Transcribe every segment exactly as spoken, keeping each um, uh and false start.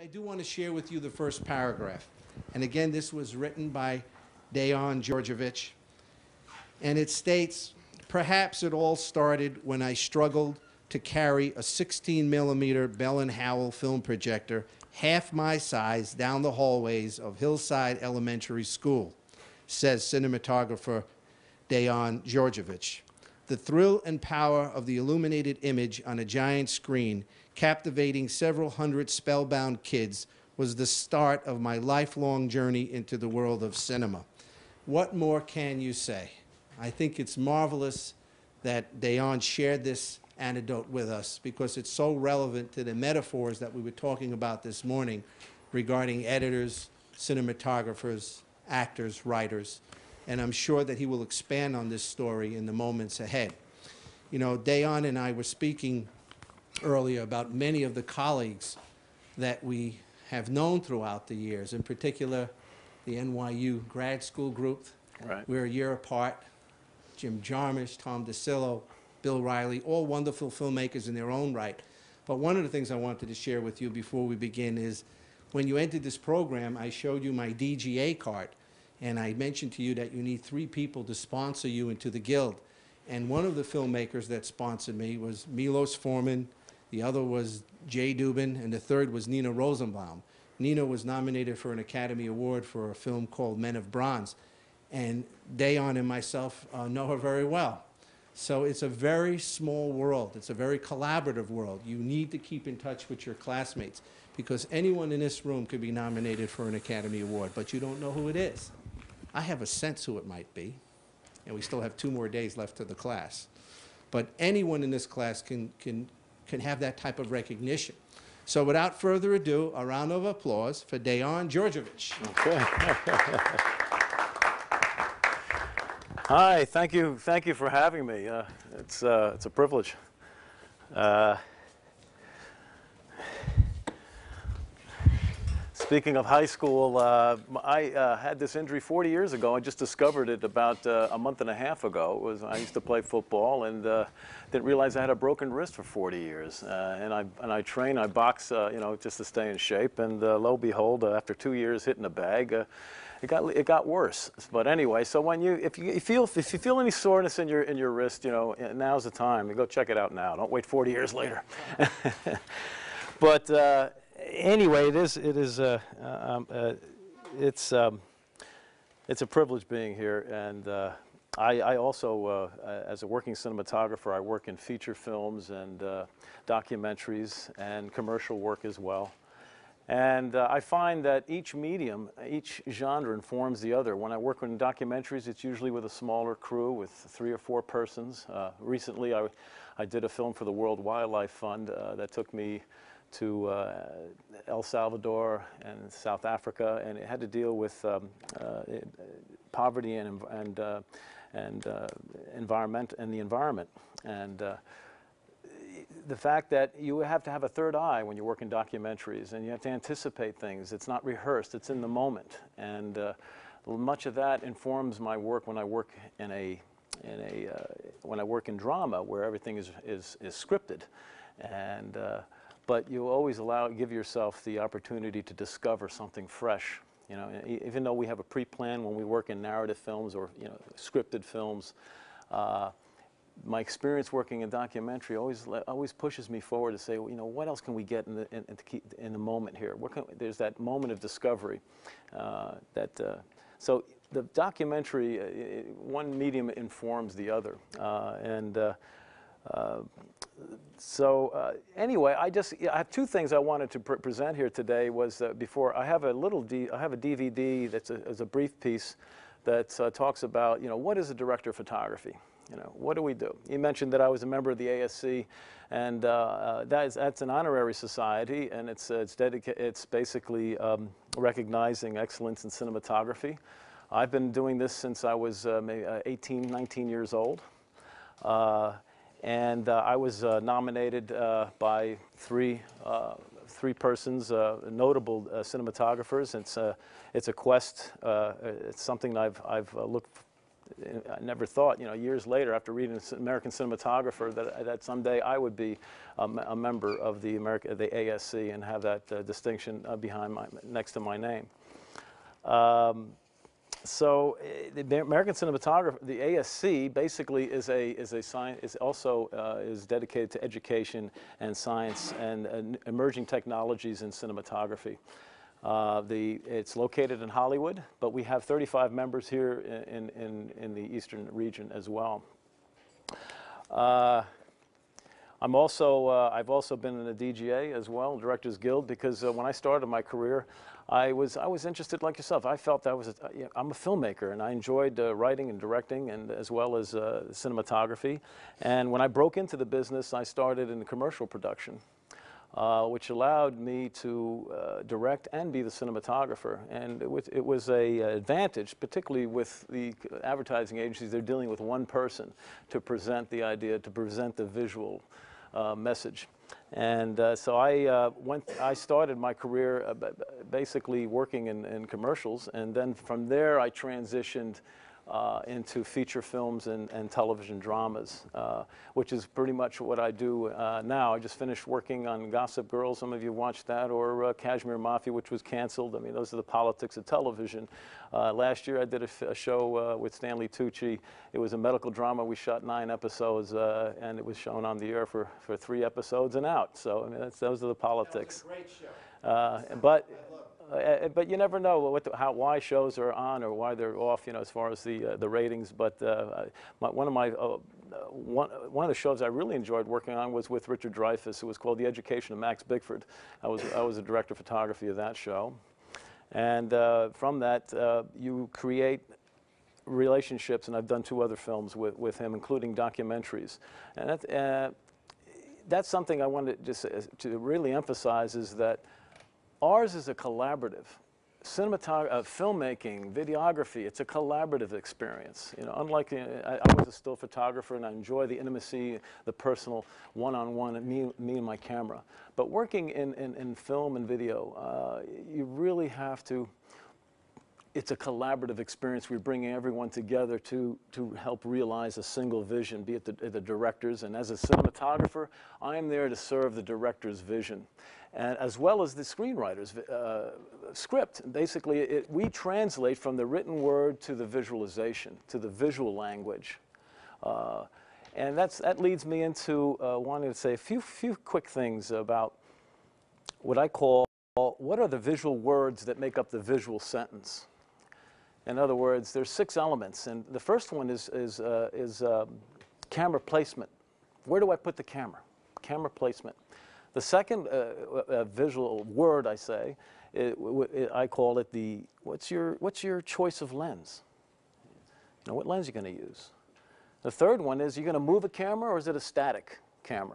I do want to share with you the first paragraph. And again, this was written by Dejan Djordjevic. And it states, "Perhaps it all started when I struggled to carry a sixteen millimeter Bell and Howell film projector half my size down the hallways of Hillside Elementary School," says cinematographer Dejan Djordjevic. "The thrill and power of the illuminated image on a giant screen, captivating several hundred spellbound kids, was the start of my lifelong journey into the world of cinema." What more can you say? I think it's marvelous that Dejan shared this anecdote with us because it's so relevant to the metaphors that we were talking about this morning regarding editors, cinematographers, actors, writers. And I'm sure that he will expand on this story in the moments ahead. You know, Dejan and I were speaking earlier about many of the colleagues that we have known throughout the years, in particular the N Y U grad school group. Right. We're a year apart. Jim Jarmusch, Tom DeSillo, Bill Riley, all wonderful filmmakers in their own right. But one of the things I wanted to share with you before we begin is when you entered this program, I showed you my D G A card. And I mentioned to you that you need three people to sponsor you into the Guild. And one of the filmmakers that sponsored me was Milos Forman, the other was Jay Dubin, and the third was Nina Rosenbaum. Nina was nominated for an Academy Award for a film called Men of Bronze. And Dejan and myself uh, know her very well. So it's a very small world. It's a very collaborative world. You need to keep in touch with your classmates because anyone in this room could be nominated for an Academy Award, but you don't know who it is. I have a sense who it might be, and we still have two more days left to the class. But anyone in this class can, can, can have that type of recognition. So without further ado, a round of applause for Dejan Djordjevic. Okay. Hi, thank you, thank you for having me. Uh, it's, uh, it's a privilege. Uh, speaking of high school, uh, I uh, had this injury forty years ago. I just discovered it about uh, a month and a half ago. It was, I used to play football and uh, didn't realize I had a broken wrist for forty years. Uh, and, I, and I train, I box, uh, you know, just to stay in shape. And uh, lo and behold, uh, after two years hitting a bag, uh, It got it got worse, but anyway. So when you if you feel if you feel any soreness in your in your wrist, you know, now's the time. You go check it out now. Don't wait forty years later. But uh, anyway, it is it is uh, um, uh, it's um, it's a privilege being here, and uh, I, I also, uh, as a working cinematographer, I work in feature films and uh, documentaries and commercial work as well. And uh, I find that each medium, each genre informs the other. When I work in documentaries, it's usually with a smaller crew with three or four persons. Uh, recently, I, I did a film for the World Wildlife Fund uh, that took me to uh, El Salvador and South Africa, and it had to deal with um, uh, poverty and, and, uh, and uh, environment and the environment. And uh, the fact that you have to have a third eye when you work in documentaries, and you have to anticipate things. It's not rehearsed, it's in the moment. And uh, much of that informs my work when I work in a, in a uh, when I work in drama, where everything is, is, is scripted. And, uh, but you always allow, give yourself the opportunity to discover something fresh. You know, even though we have a pre-plan when we work in narrative films or, you know, scripted films, uh, my experience working in documentary always always pushes me forward to say, well, you know, what else can we get in the in, in, to keep in the moment here? What can, there's that moment of discovery. Uh, that uh, so the documentary, uh, it, one medium informs the other, uh, and uh, uh, so uh, anyway, I just I have two things I wanted to pr present here today. Was uh, before I have a little D, I have a D V D that's a, is a brief piece that uh, talks about, you know, what is a director of photography. You know, what do we do? You mentioned that I was a member of the A S C, and uh, uh, that is, that's an honorary society, and it's, uh, it's, dedica it's basically um, recognizing excellence in cinematography. I've been doing this since I was uh, maybe eighteen, nineteen years old, uh, and uh, I was uh, nominated uh, by three, uh, three persons, uh, notable uh, cinematographers. It's, uh, it's a quest. Uh, it's something I've, I've uh, looked I never thought, you know, years later after reading American Cinematographer that, that someday I would be a, a member of the, America, the A S C and have that uh, distinction uh, behind my, next to my name. Um, so uh, the American Cinematographer, the A S C basically is a, is a science, is also uh, is dedicated to education and science and uh, emerging technologies in cinematography. Uh, the, it's located in Hollywood, but we have thirty-five members here in, in, in the eastern region as well. Uh, I'm also, uh, I've also been in the D G A as well, Directors Guild, because uh, when I started my career, I was, I was interested like yourself. I felt I was, a, you know, I'm a filmmaker, and I enjoyed uh, writing and directing, and as well as uh, cinematography. And when I broke into the business, I started in commercial production. Uh, which allowed me to uh, direct and be the cinematographer. And it was, it was a uh, advantage, particularly with the advertising agencies. They're dealing with one person to present the idea, to present the visual uh, message. And uh, so I uh, went, I started my career uh, basically working in, in commercials, and then from there I transitioned Uh, into feature films and, and television dramas, uh, which is pretty much what I do uh, now. I just finished working on Gossip Girl, some of you watched that, or uh, Kashmir Mafia, which was canceled. I mean, those are the politics of television. Uh, last year I did a, f a show uh, with Stanley Tucci. It was a medical drama. We shot nine episodes, uh, and it was shown on the air for, for three episodes and out. So I mean, that's, those are the politics. That was a great show. Uh, but. Uh, but you never know what the, how, why shows are on or why they're off, you know, as far as the, uh, the ratings. But uh, my, one, of my, uh, one, one of the shows I really enjoyed working on was with Richard Dreyfuss. It was called The Education of Max Bickford. I was, I was the director of photography of that show. And uh, from that, uh, you create relationships, and I've done two other films with, with him, including documentaries. And that, uh, that's something I wanted to, just, uh, to really emphasize, is that ours is a collaborative. Cinematography, uh, filmmaking, videography, it's a collaborative experience. You know, unlike, uh, I, I was a still photographer, and I enjoy the intimacy, the personal one-on-one, -on -one, me, me and my camera. But working in, in, in film and video, uh, you really have to, it's a collaborative experience. We're bringing everyone together to, to help realize a single vision, be it the, the directors. And as a cinematographer, I am there to serve the director's vision, and as well as the screenwriter's uh, script. Basically, it, we translate from the written word to the visualization, to the visual language. Uh, and that's, that leads me into uh, wanting to say a few, few quick things about what I call, what are the visual words that make up the visual sentence? In other words, there's six elements, and the first one is, is, uh, is um, camera placement. Where do I put the camera? Camera placement. The second uh, uh, visual word, I say, it, it, I call it the, what's your, what's your choice of lens? You know, what lens are you going to use? The third one is, you're going to move a camera, or is it a static camera?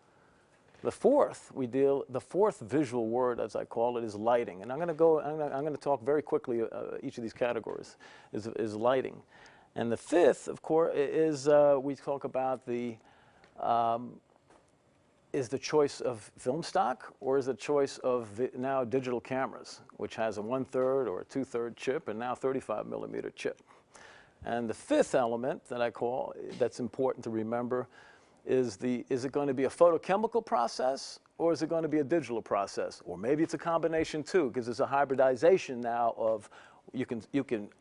The fourth, we deal, the fourth visual word, as I call it, is lighting. And I'm going to go, I'm going to, I'm going to talk very quickly uh, each of these categories, is, is lighting. And the fifth, of course, is, uh, we talk about the, um, is the choice of film stock, or is the choice of now digital cameras, which has a one-third or a two-third chip, and now thirty-five millimeter chip. And the fifth element that I call, that's important to remember, is the, is it going to be a photochemical process, or is it going to be a digital process? Or maybe it's a combination too, because there's a hybridization now of, you can, you can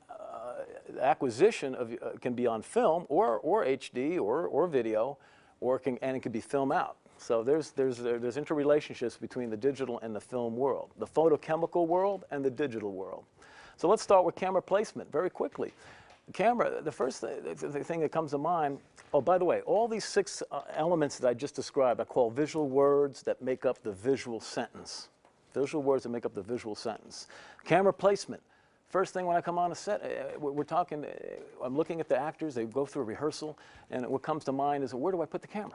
uh, acquisition of, uh, can be on film, or, or H D, or, or video, or it can, and it can be film out. So there's, there's, there's interrelationships between the digital and the film world, the photochemical world and the digital world. So let's start with camera placement very quickly. The camera, the first th the thing that comes to mind, oh, by the way, all these six uh, elements that I just described, I call visual words that make up the visual sentence. Visual words that make up the visual sentence. Camera placement. First thing when I come on a set, uh, we're talking, uh, I'm looking at the actors, they go through a rehearsal, and what comes to mind is, where do I put the camera?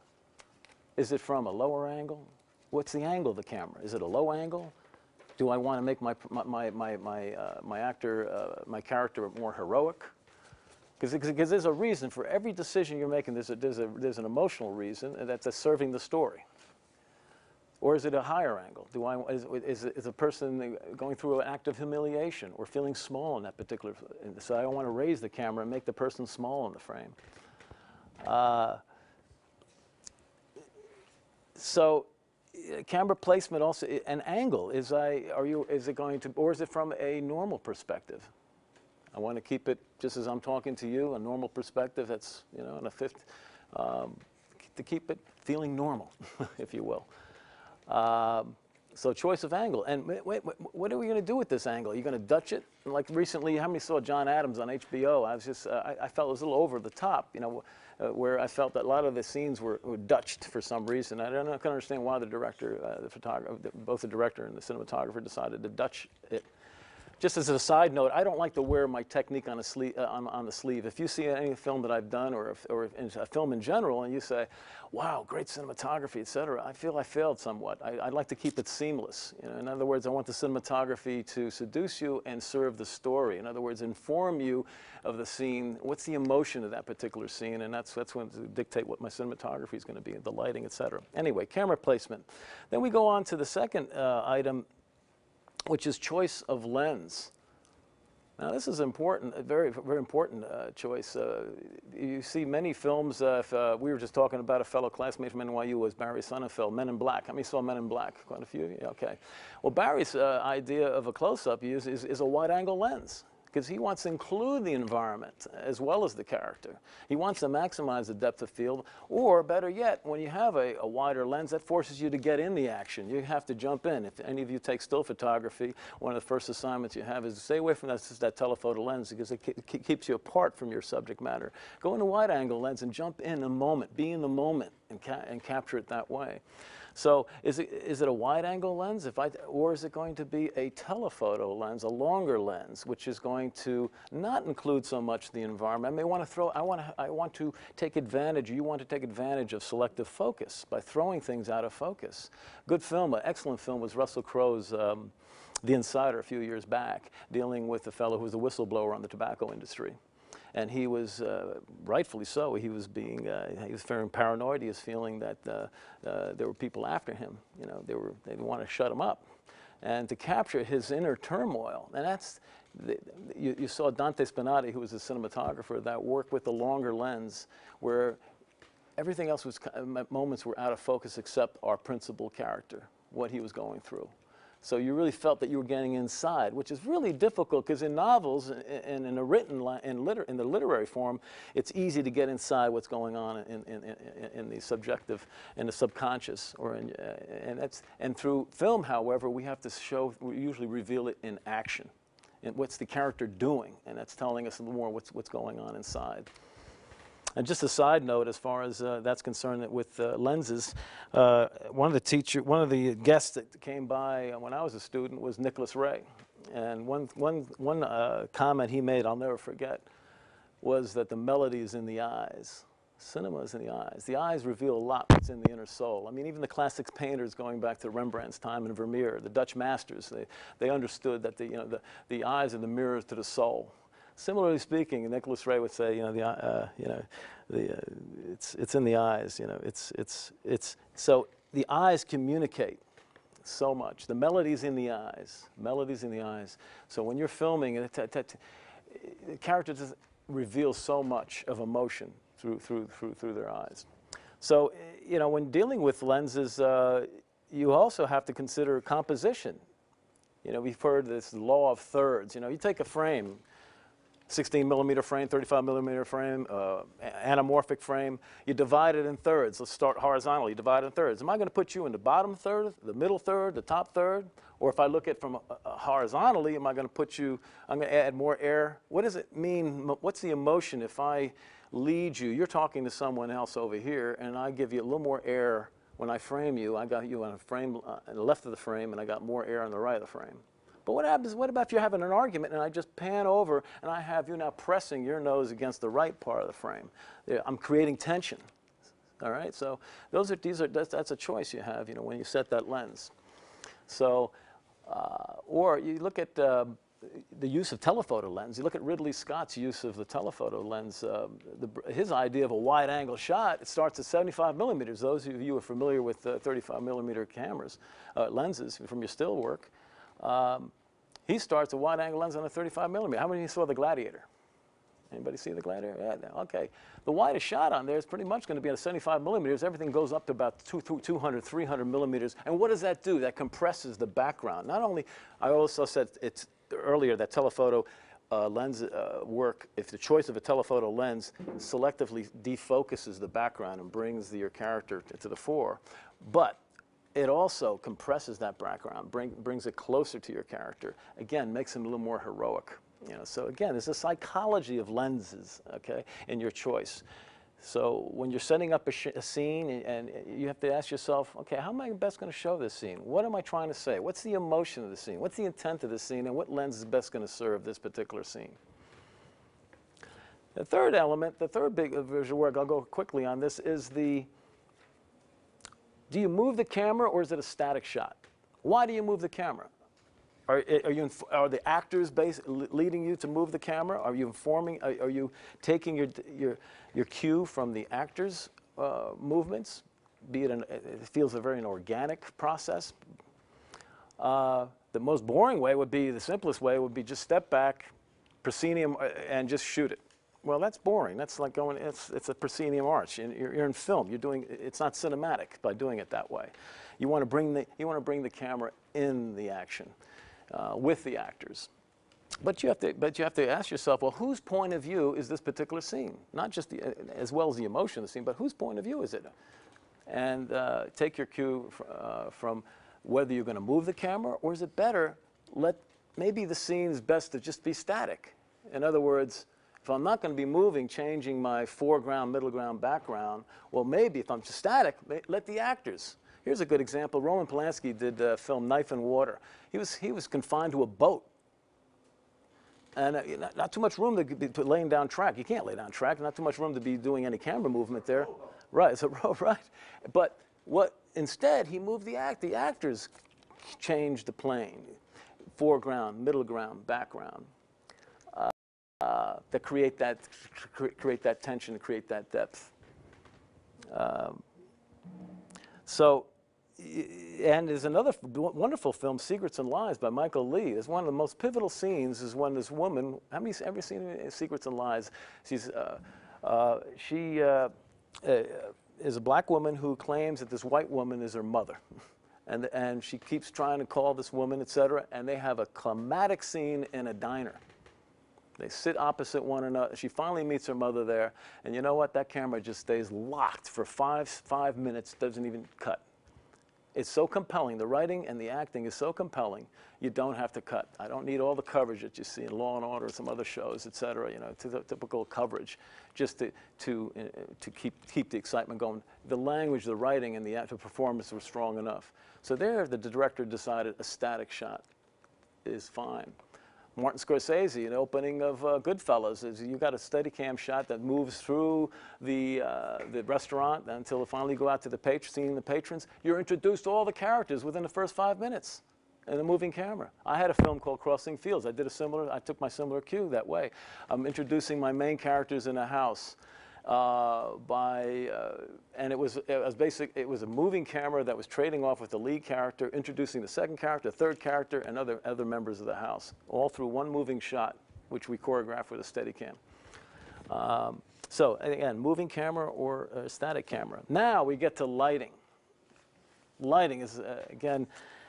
Is it from a lower angle? What's the angle of the camera? Is it a low angle? Do I want to make my, my, my, my, uh, my actor, uh, my character more heroic? Because there's a reason for every decision you're making. There's, a, there's, a, there's an emotional reason, and that's serving the story. Or is it a higher angle? Do I, is, is, is a person going through an act of humiliation or feeling small in that particular, so I want to raise the camera and make the person small in the frame. Uh, so uh, camera placement also, an angle, is, I, are you, is it going to, or is it from a normal perspective? I want to keep it, just as I'm talking to you, a normal perspective that's, you know, in a fifth, um, to keep it feeling normal, if you will. Um, so choice of angle. And wait, wait, what are we going to do with this angle? Are you going to Dutch it? Like recently, how many saw John Adams on H B O? I was just, uh, I, I felt it was a little over the top, you know, uh, where I felt that a lot of the scenes were, were Dutched for some reason. I don't know, I can understand why the director, uh, the photographer, both the director and the cinematographer decided to Dutch it. Just as a side note, I don't like to wear my technique on, a sleeve, uh, on, on the sleeve. If you see any film that I've done, or, if, or in a film in general, and you say, wow, great cinematography, et cetera, I feel I failed somewhat. I, I like to keep it seamless. You know, in other words, I want the cinematography to seduce you and serve the story. In other words, inform you of the scene. What's the emotion of that particular scene? And that's, that's going to dictate what my cinematography is going to be, the lighting, et cetera. Anyway, camera placement. Then we go on to the second uh, item, which is choice of lens. Now this is important, a very, very important uh, choice. Uh, you see many films, uh, if, uh, we were just talking about a fellow classmate from N Y U, was Barry Sonnenfeld, Men in Black. How many saw Men in Black? Quite a few, yeah, okay. Well, Barry's uh, idea of a close-up is, is, is a wide-angle lens, because he wants to include the environment as well as the character. He wants to maximize the depth of field, or better yet, when you have a, a wider lens, that forces you to get in the action. You have to jump in. If any of you take still photography, one of the first assignments you have is to stay away from that, that telephoto lens, because it ke keeps you apart from your subject matter. Go in a wide-angle lens and jump in a moment, be in the moment, and, ca and capture it that way. So is it, is it a wide-angle lens, if I, or is it going to be a telephoto lens, a longer lens, which is going to not include so much the environment? I may want to throw, I want to, I want to take advantage, you want to take advantage of selective focus by throwing things out of focus. Good film, an excellent film, was Russell Crowe's um, The Insider a few years back, dealing with the fellow who was a whistleblower on the tobacco industry. And he was, uh, rightfully so, he was being, uh, he was feeling paranoid. He was feeling that uh, uh, there were people after him. You know, they were, they want to shut him up. And to capture his inner turmoil, and that's, the, you, you saw Dante Spinati, who was a cinematographer, that worked with the longer lens, where everything else was, moments were out of focus except our principal character, what he was going through. So you really felt that you were getting inside, which is really difficult, because in novels and in a written in, liter, in the literary form, it's easy to get inside what's going on in, in, in, in the subjective, in the subconscious, or in, uh, and that's and through film. However, we have to show, we usually reveal it in action, and what's the character doing, and that's telling us a little more what's what's going on inside. And just a side note, as far as uh, that's concerned, that with uh, lenses, uh, one of the teacher, one of the guests that came by when I was a student was Nicholas Ray, and one one one uh, comment he made, I'll never forget, was that the melody is in the eyes. Cinema is in the eyes. The eyes reveal a lot what's in the inner soul. I mean, even the classics painters, going back to Rembrandt's time and Vermeer, the Dutch masters, they they understood that the you know the the eyes are the mirrors to the soul. Similarly speaking, Nicholas Ray would say, you know, the, uh, you know, the, uh, it's, it's in the eyes, you know, it's, it's, it's, so the eyes communicate so much. The melody's in the eyes, melody's in the eyes. So when you're filming, it, it, it, the character just reveals so much of emotion through, through, through, through their eyes. So, you know, when dealing with lenses, uh, you also have to consider composition. You know, we've heard this law of thirds. You know, you take a frame, sixteen millimeter frame, thirty-five millimeter frame, uh, anamorphic frame. You divide it in thirds. Let's start horizontally. You divide it in thirds. Am I going to put you in the bottom third, the middle third, the top third? Or if I look at it from uh, uh, horizontally, am I going to put you, I'm going to add more air? What does it mean? What's the emotion if I lead you? You're talking to someone else over here, and I give you a little more air when I frame you. I got you on a frame uh, on the left of the frame, and I got more air on the right of the frame. But what happens, what about if you're having an argument and I just pan over and I have you now pressing your nose against the right part of the frame? I'm creating tension, all right? So those are, these are, that's, that's a choice you have, you know, when you set that lens. So, uh, or you look at, uh, the use of telephoto lens. You look at Ridley Scott's use of the telephoto lens. Uh, the, his idea of a wide-angle shot, it starts at seventy-five millimeters. Those of you who are familiar with uh, thirty-five millimeter cameras, uh, lenses from your still work, um, he starts a wide-angle lens on a thirty-five millimeter. How many of you saw The Gladiator? Anybody see The Gladiator? Yeah, okay. The widest shot on there is pretty much going to be at seventy-five millimeters. Everything goes up to about two hundred, three hundred millimeters. And what does that do? That compresses the background. Not only, I also said it's earlier that telephoto uh, lens uh, work, if the choice of a telephoto lens selectively defocuses the background and brings the, your character to the fore, but it also compresses that background, bring, brings it closer to your character. Again, makes him a little more heroic. You know, so again, there's a psychology of lenses, okay, in your choice. So when you're setting up a, sh a scene and, and you have to ask yourself, okay, how am I best going to show this scene? What am I trying to say? What's the emotion of the scene? What's the intent of the scene? And what lens is best going to serve this particular scene? The third element, the third big visual work, I'll go quickly on this, is the, do you move the camera or is it a static shot? Why do you move the camera? Are, are, you, are the actors base, leading you to move the camera? Are you informing, are, are you taking your, your, your cue from the actors' uh, movements? Be it, an, it feels a very an organic process. Uh, the most boring way would be, the simplest way would be just step back, proscenium, uh, and just shoot it. Well, that's boring. That's like going, it's, it's a proscenium arch. You're, you're in film. You're doing, it's not cinematic by doing it that way. You want to bring the, you want to bring the camera in the action. Uh, with the actors. But you, have to, but you have to ask yourself, well, whose point of view is this particular scene? Not just the, uh, as well as the emotion of the scene, but whose point of view is it? And uh, take your cue uh, from whether you're going to move the camera, or is it better, let, maybe the scene is best to just be static. In other words, if I'm not going to be moving, changing my foreground, middle ground, background, well, maybe if I'm just static, let the actors. Here's a good example. Roman Polanski did the film Knife and Water. He was, he was confined to a boat. And uh, not, not too much room to be laying down track. You can't lay down track. Not too much room to be doing any camera movement there. Right, it's a row, right. But what, instead, he moved the act. The actors changed the plane. Foreground, middle ground, background. Uh, uh, to create that, cre create that tension, to create that depth. Um, so, and there's another wonderful film, Secrets and Lies, by Michael Lee. It's one of the most pivotal scenes is when this woman, how many ever seen Secrets and Lies? She's, uh, uh, she uh, uh, is a black woman who claims that this white woman is her mother. And, and she keeps trying to call this woman, et cetera, and they have a climatic scene in a diner. They sit opposite one another. She finally meets her mother there, and you know what? That camera just stays locked for five, five minutes, doesn't even cut. It's so compelling. The writing and the acting is so compelling, you don't have to cut. I don't need all the coverage that you see in Law and Order, some other shows, et cetera, you know, to the typical coverage, just to, to, uh, to keep, keep the excitement going. The language, the writing, and the actual performance were strong enough. So there, the director decided a static shot is fine. Martin Scorsese, an opening of uh, Goodfellas, is you got a Steadicam shot that moves through the, uh, the restaurant until finally go out to the patron, seeing the patrons. You're introduced to all the characters within the first five minutes in a moving camera. I had a film called Crossing Fields. I did a similar, I took my similar cue that way. I'm introducing my main characters in a house. Uh, by uh, and it was it was basic. It was a moving camera that was trading off with the lead character, introducing the second character, third character, and other other members of the house, all through one moving shot, which we choreographed with a Steadicam. Um, so again, moving camera or a static camera. Now we get to lighting. Lighting is uh, again,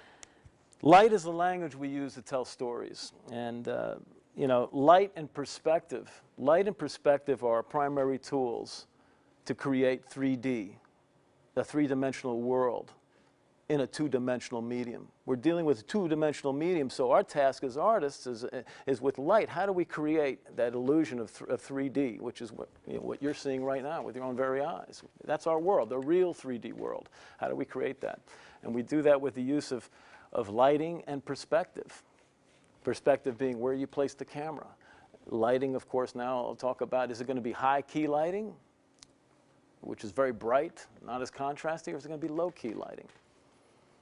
light is the language we use to tell stories, and. Uh, You know, light and perspective. Light and perspective are our primary tools to create three D, a three-dimensional world in a two-dimensional medium. We're dealing with a two-dimensional medium, so our task as artists is, is with light. How do we create that illusion of, th of three D, which is what, you know, what you're seeing right now with your own very eyes? That's our world, the real three D world. How do we create that? And we do that with the use of, of lighting and perspective. Perspective being where you place the camera. Lighting, of course, now I'll talk about, is it going to be high-key lighting, which is very bright, not as contrasty, or is it going to be low-key lighting?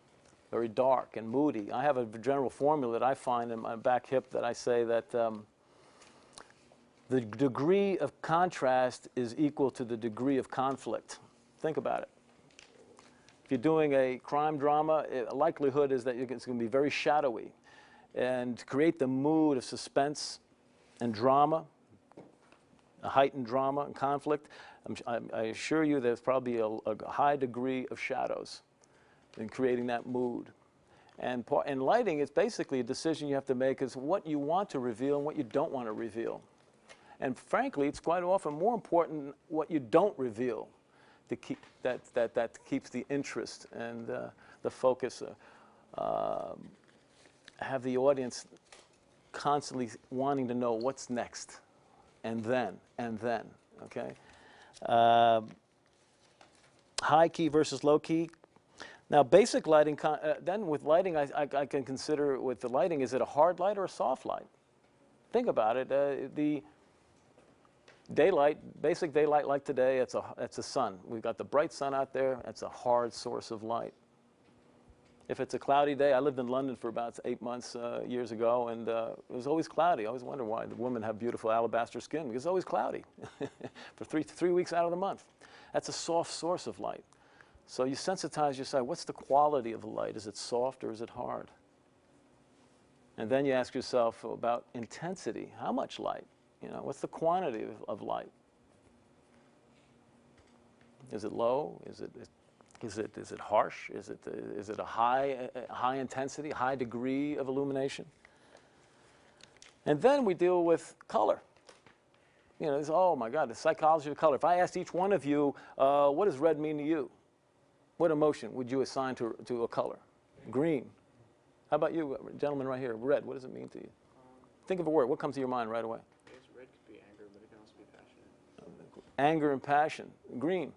very dark and moody. I have a general formula that I find in my back hip that I say that um, the degree of contrast is equal to the degree of conflict. Think about it. If you're doing a crime drama, a likelihood is that it's going to be very shadowy. And to create the mood of suspense and drama, a heightened drama and conflict, I'm, I assure you there's probably a, a high degree of shadows in creating that mood. And part, in lighting, it's basically a decision you have to make is what you want to reveal and what you don't want to reveal. And frankly, it's quite often more important what you don't reveal to keep that, that, that keeps the interest and uh, the focus, uh, uh, have the audience constantly wanting to know what's next, and then, and then, okay? Uh, high key versus low key. Now, basic lighting, uh, then with lighting, I, I, I can consider with the lighting, is it a hard light or a soft light? Think about it. Uh, the daylight, basic daylight like today, it's a, it's a sun. We've got the bright sun out there. It's a hard source of light. If it's a cloudy day, I lived in London for about eight months uh, years ago, and uh, it was always cloudy. I always wonder why the women have beautiful alabaster skin, because it's always cloudy for three, three weeks out of the month. That's a soft source of light. So you sensitize yourself. What's the quality of the light? Is it soft or is it hard? And then you ask yourself about intensity. How much light? You know, what's the quantity of, of light? Is it low? Is it, is it, is it harsh? Is it, is it a high, a high intensity, high degree of illumination? And then we deal with color. You know, this, oh my God, the psychology of color. If I asked each one of you, uh, what does red mean to you? What emotion would you assign to, to a color? Green. How about you, gentleman right here? Red, what does it mean to you? Um, Think of a word. What comes to your mind right away? I guess red could be anger, but it can also be passionate. Anger and passion. Green.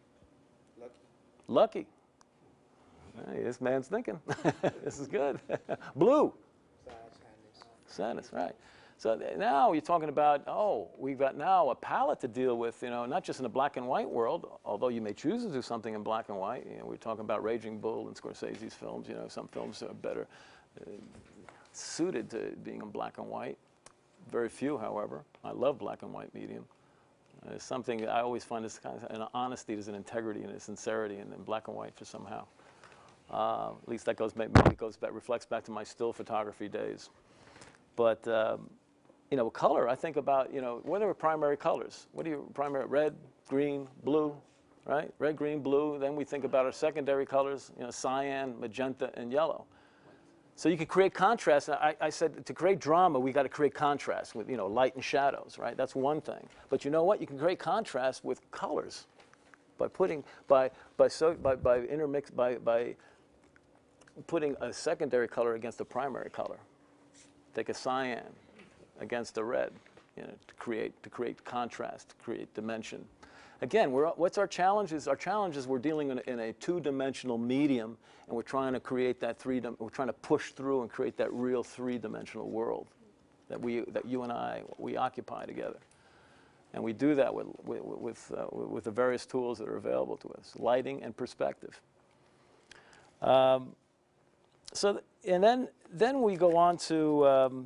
Lucky. Lucky. Hey, this man's thinking. This is good. Blue. Sad, sadness. Sadness, right. So now you're talking about, oh, we've got now a palette to deal with, you know, not just in a black and white world, although you may choose to do something in black and white. You know, we're talking about Raging Bull and Scorsese's films. You know, some films are better uh, suited to being in black and white. Very few, however. I love black and white medium. Uh, it's something I always find this kind of an honesty, there's an integrity and a sincerity in, in black and white for somehow. Uh, at least that goes, maybe it goes back, reflects back to my still photography days. But, um, you know, color, I think about, you know, what are primary colors? What are your primary, red, green, blue, right? Red, green, blue. Then we think about our secondary colors, you know, cyan, magenta, and yellow. So you can create contrast. I, I said to create drama, we got to create contrast with, you know, light and shadows, right? That's one thing. But you know what? You can create contrast with colors by putting, by, by, so, by, by intermix, by, by putting a secondary color against a primary color. Take a cyan against a red, you know, to create, to create contrast, to create dimension. Again, we're, what's our challenge is, our challenge is we're dealing in a, in a two-dimensional medium, and we're trying to create that three, we're trying to push through and create that real three-dimensional world that we, that you and I, we occupy together. And we do that with, with, with, uh, with the various tools that are available to us, lighting and perspective. Um, so, and then, then we go on to, um,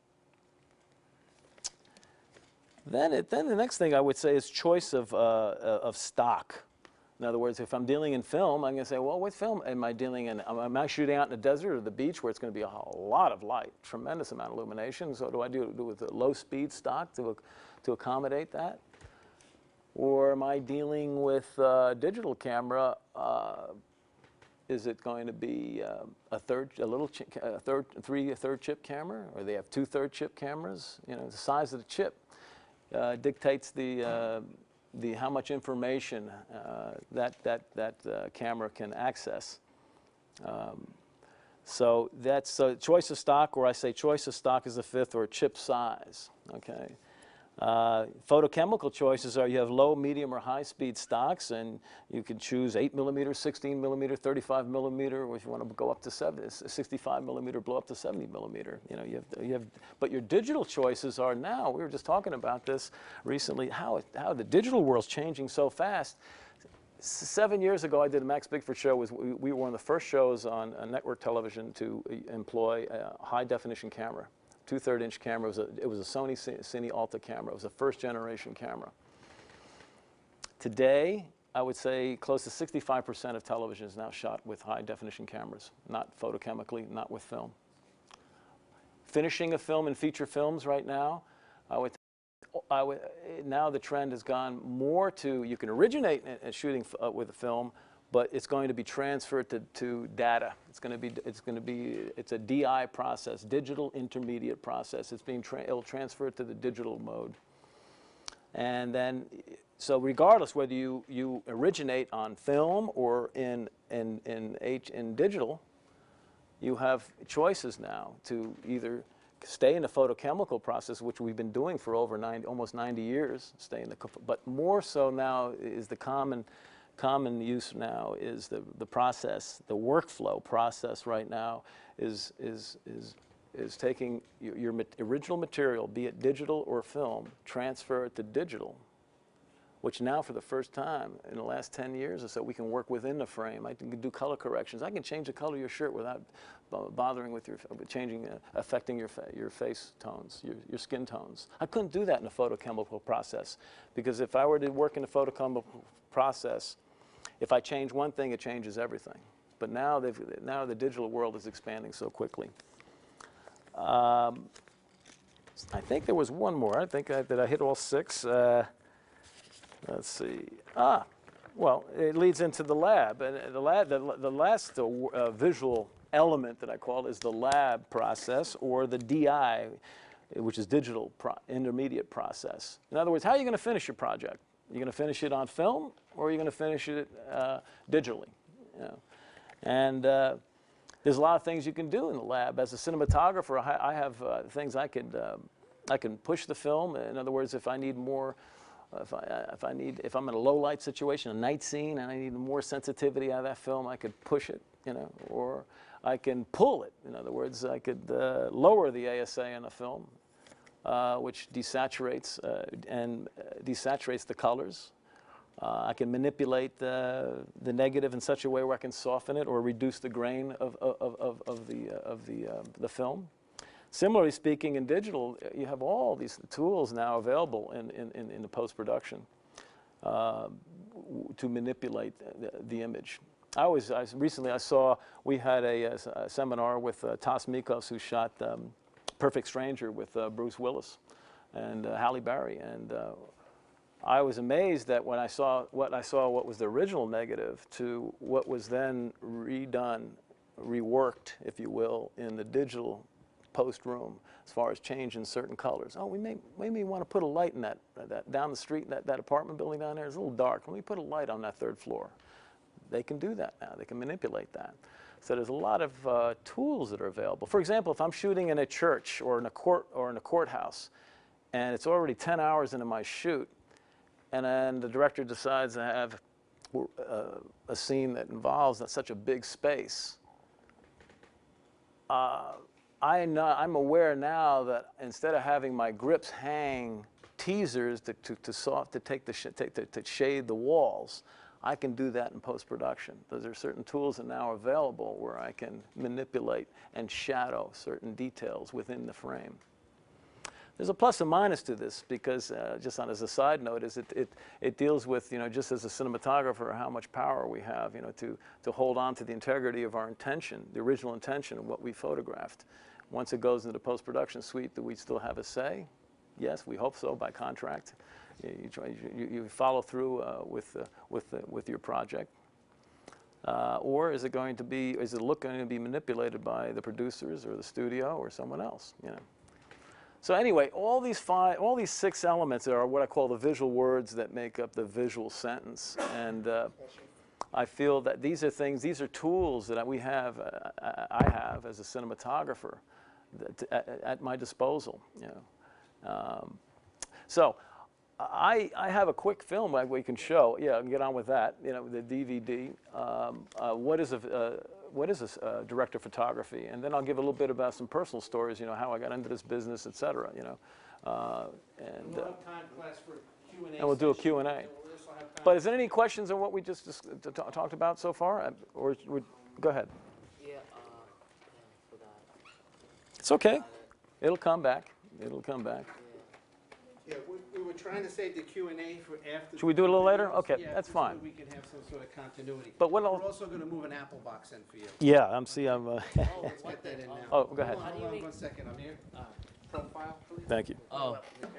Then, it, then the next thing I would say is choice of, uh, of stock. In other words, if I'm dealing in film, I'm going to say, well, what film am I dealing in? Am I shooting out in the desert or the beach where it's going to be a lot of light, tremendous amount of illumination? So do I do, do with a low-speed stock to, to accommodate that? Or am I dealing with a digital camera? Uh, is it going to be uh, a third, a little, ch a third, three, a third chip camera, or they have two third chip cameras? You know, the size of the chip. Uh, dictates the, uh, the how much information uh, that, that, that uh, camera can access. Um, so that's so choice of stock, or I say choice of stock is the fifth, or chip size, okay? Uh, photochemical choices are you have low, medium, or high speed stocks, and you can choose eight millimeter, sixteen millimeter, thirty-five millimeter, or if you want to go up to seventy, sixty-five millimeter, blow up to seventy millimeter. You know, you have, you have, but your digital choices are now, we were just talking about this recently, how, it, how the digital world's changing so fast. seven years ago, I did a Max Bigford show. Was we, we were one of the first shows on uh, network television to uh, employ a high-definition camera, two-third inch camera. It was, a, it was a Sony Cine Alta camera. It was a first-generation camera. Today, I would say close to sixty-five percent of television is now shot with high-definition cameras, not photochemically, not with film. Finishing a film in feature films right now, I would, I would, now the trend has gone more to, you can originate in shooting uh, with a film, but it's going to be transferred to, to data. It's going to be, it's going to be, it's a D I process, digital intermediate process. It's being, tra it'll transfer it to the digital mode. And then, so regardless whether you, you originate on film or in, in, in, H, in digital, you have choices now to either stay in the photochemical process, which we've been doing for over ninety, almost ninety years, stay in the, but more so now is the common, common use now is the, the process, the workflow process right now is, is, is, is taking your, your original material, be it digital or film, transfer it to digital, which now for the first time in the last ten years or so, we can work within the frame. I can do color corrections. I can change the color of your shirt without bothering with your, changing, uh, affecting your, fa your face tones, your, your skin tones. I couldn't do that in a photochemical process, because if I were to work in a photochemical process, if I change one thing, it changes everything. But now, they've, now the digital world is expanding so quickly. Um, I think there was one more. I think I, that I hit all six. Uh, Let's see. Ah, well, it leads into the lab. And the lab, the, the last uh, uh, visual element that I call is the lab process, or the D I, which is digital pro intermediate process. In other words, how are you going to finish your project? You're going to finish it on film, or are you going to finish it uh, digitally? You know? And uh, there's a lot of things you can do in the lab. As a cinematographer, I, I have uh, things I could, uh, I can push the film. In other words, if I need more If I, if I need, if I'm in a low light situation, a night scene, and I need more sensitivity out of that film, I could push it, you know, or I can pull it. In other words, I could uh, lower the A S A in a film, uh, which desaturates uh, and uh, desaturates the colors. Uh, I can manipulate the, the negative in such a way where I can soften it or reduce the grain of, of, of, of the, uh, of the, uh, the film. Similarly speaking, in digital, you have all these tools now available in, in, in the post-production uh, to manipulate the, the image. I always, I, recently I saw, we had a, a, a seminar with uh, Tas Mikos, who shot um, Perfect Stranger with uh, Bruce Willis and uh, Halle Berry. And uh, I was amazed that when I saw what I saw, what was the original negative to what was then redone, reworked, if you will, in the digital post room, as far as changing certain colors. Oh, we may maybe want to put a light in that, that down the street, that, that apartment building down there is a little dark. Let me put a light on that third floor. They can do that now. They can manipulate that. So there's a lot of uh, tools that are available. For example, if I'm shooting in a church or in a court or in a courthouse, and it's already ten hours into my shoot, and then the director decides to have uh, a scene that involves such a big space. Uh, I know, I'm aware now that instead of having my grips hang teasers to, to, to, soft, to, take the sh take, to, to shade the walls, I can do that in post-production. Those are certain tools that now are available where I can manipulate and shadow certain details within the frame. There's a plus and minus to this, because uh, just on as a side note, is it, it, it deals with, you know, just as a cinematographer, how much power we have, you know, to, to hold on to the integrity of our intention, the original intention of what we photographed. Once it goes into the post-production suite, do we still have a say? Yes, we hope so, by contract. You, you, try, you, you follow through uh, with, uh, with, uh, with your project. Uh, or is it going to be, is the look going to be manipulated by the producers or the studio or someone else, you know? So anyway, all these five, all these six elements are what I call the visual words that make up the visual sentence. And uh, I feel that these are things, these are tools that we have, uh, I have as a cinematographer that, at, at my disposal. You know. Um, so I, I have a quick film that we can show. Yeah, I can get on with that. You know, the D V D. Um, uh, what is a uh, what is a uh, director of photography? And then I'll give a little bit about some personal stories. You know, how I got into this business, et cetera. You know, uh, and We'll have time, class, for Q and A. and we'll do a Q and A. We'll also But is there any questions on what we just dis- t- t- talked about so far? Uh, Or would, go ahead. Yeah, uh, yeah, forgot. It's okay. It'll come back. It'll come back. Yeah, we, we were trying to save the Q and A for after. Should we do it a little later? videos. Okay, Yeah, that's just fine. So we can have some sort of continuity. But what We're I'll- also going to move an Apple box in for you. Yeah, I'm see. I'm. Uh, Let's get that in now. oh, go ahead. Hold on, hold on one second. I'm here. Profile, please. Thank you. Oh,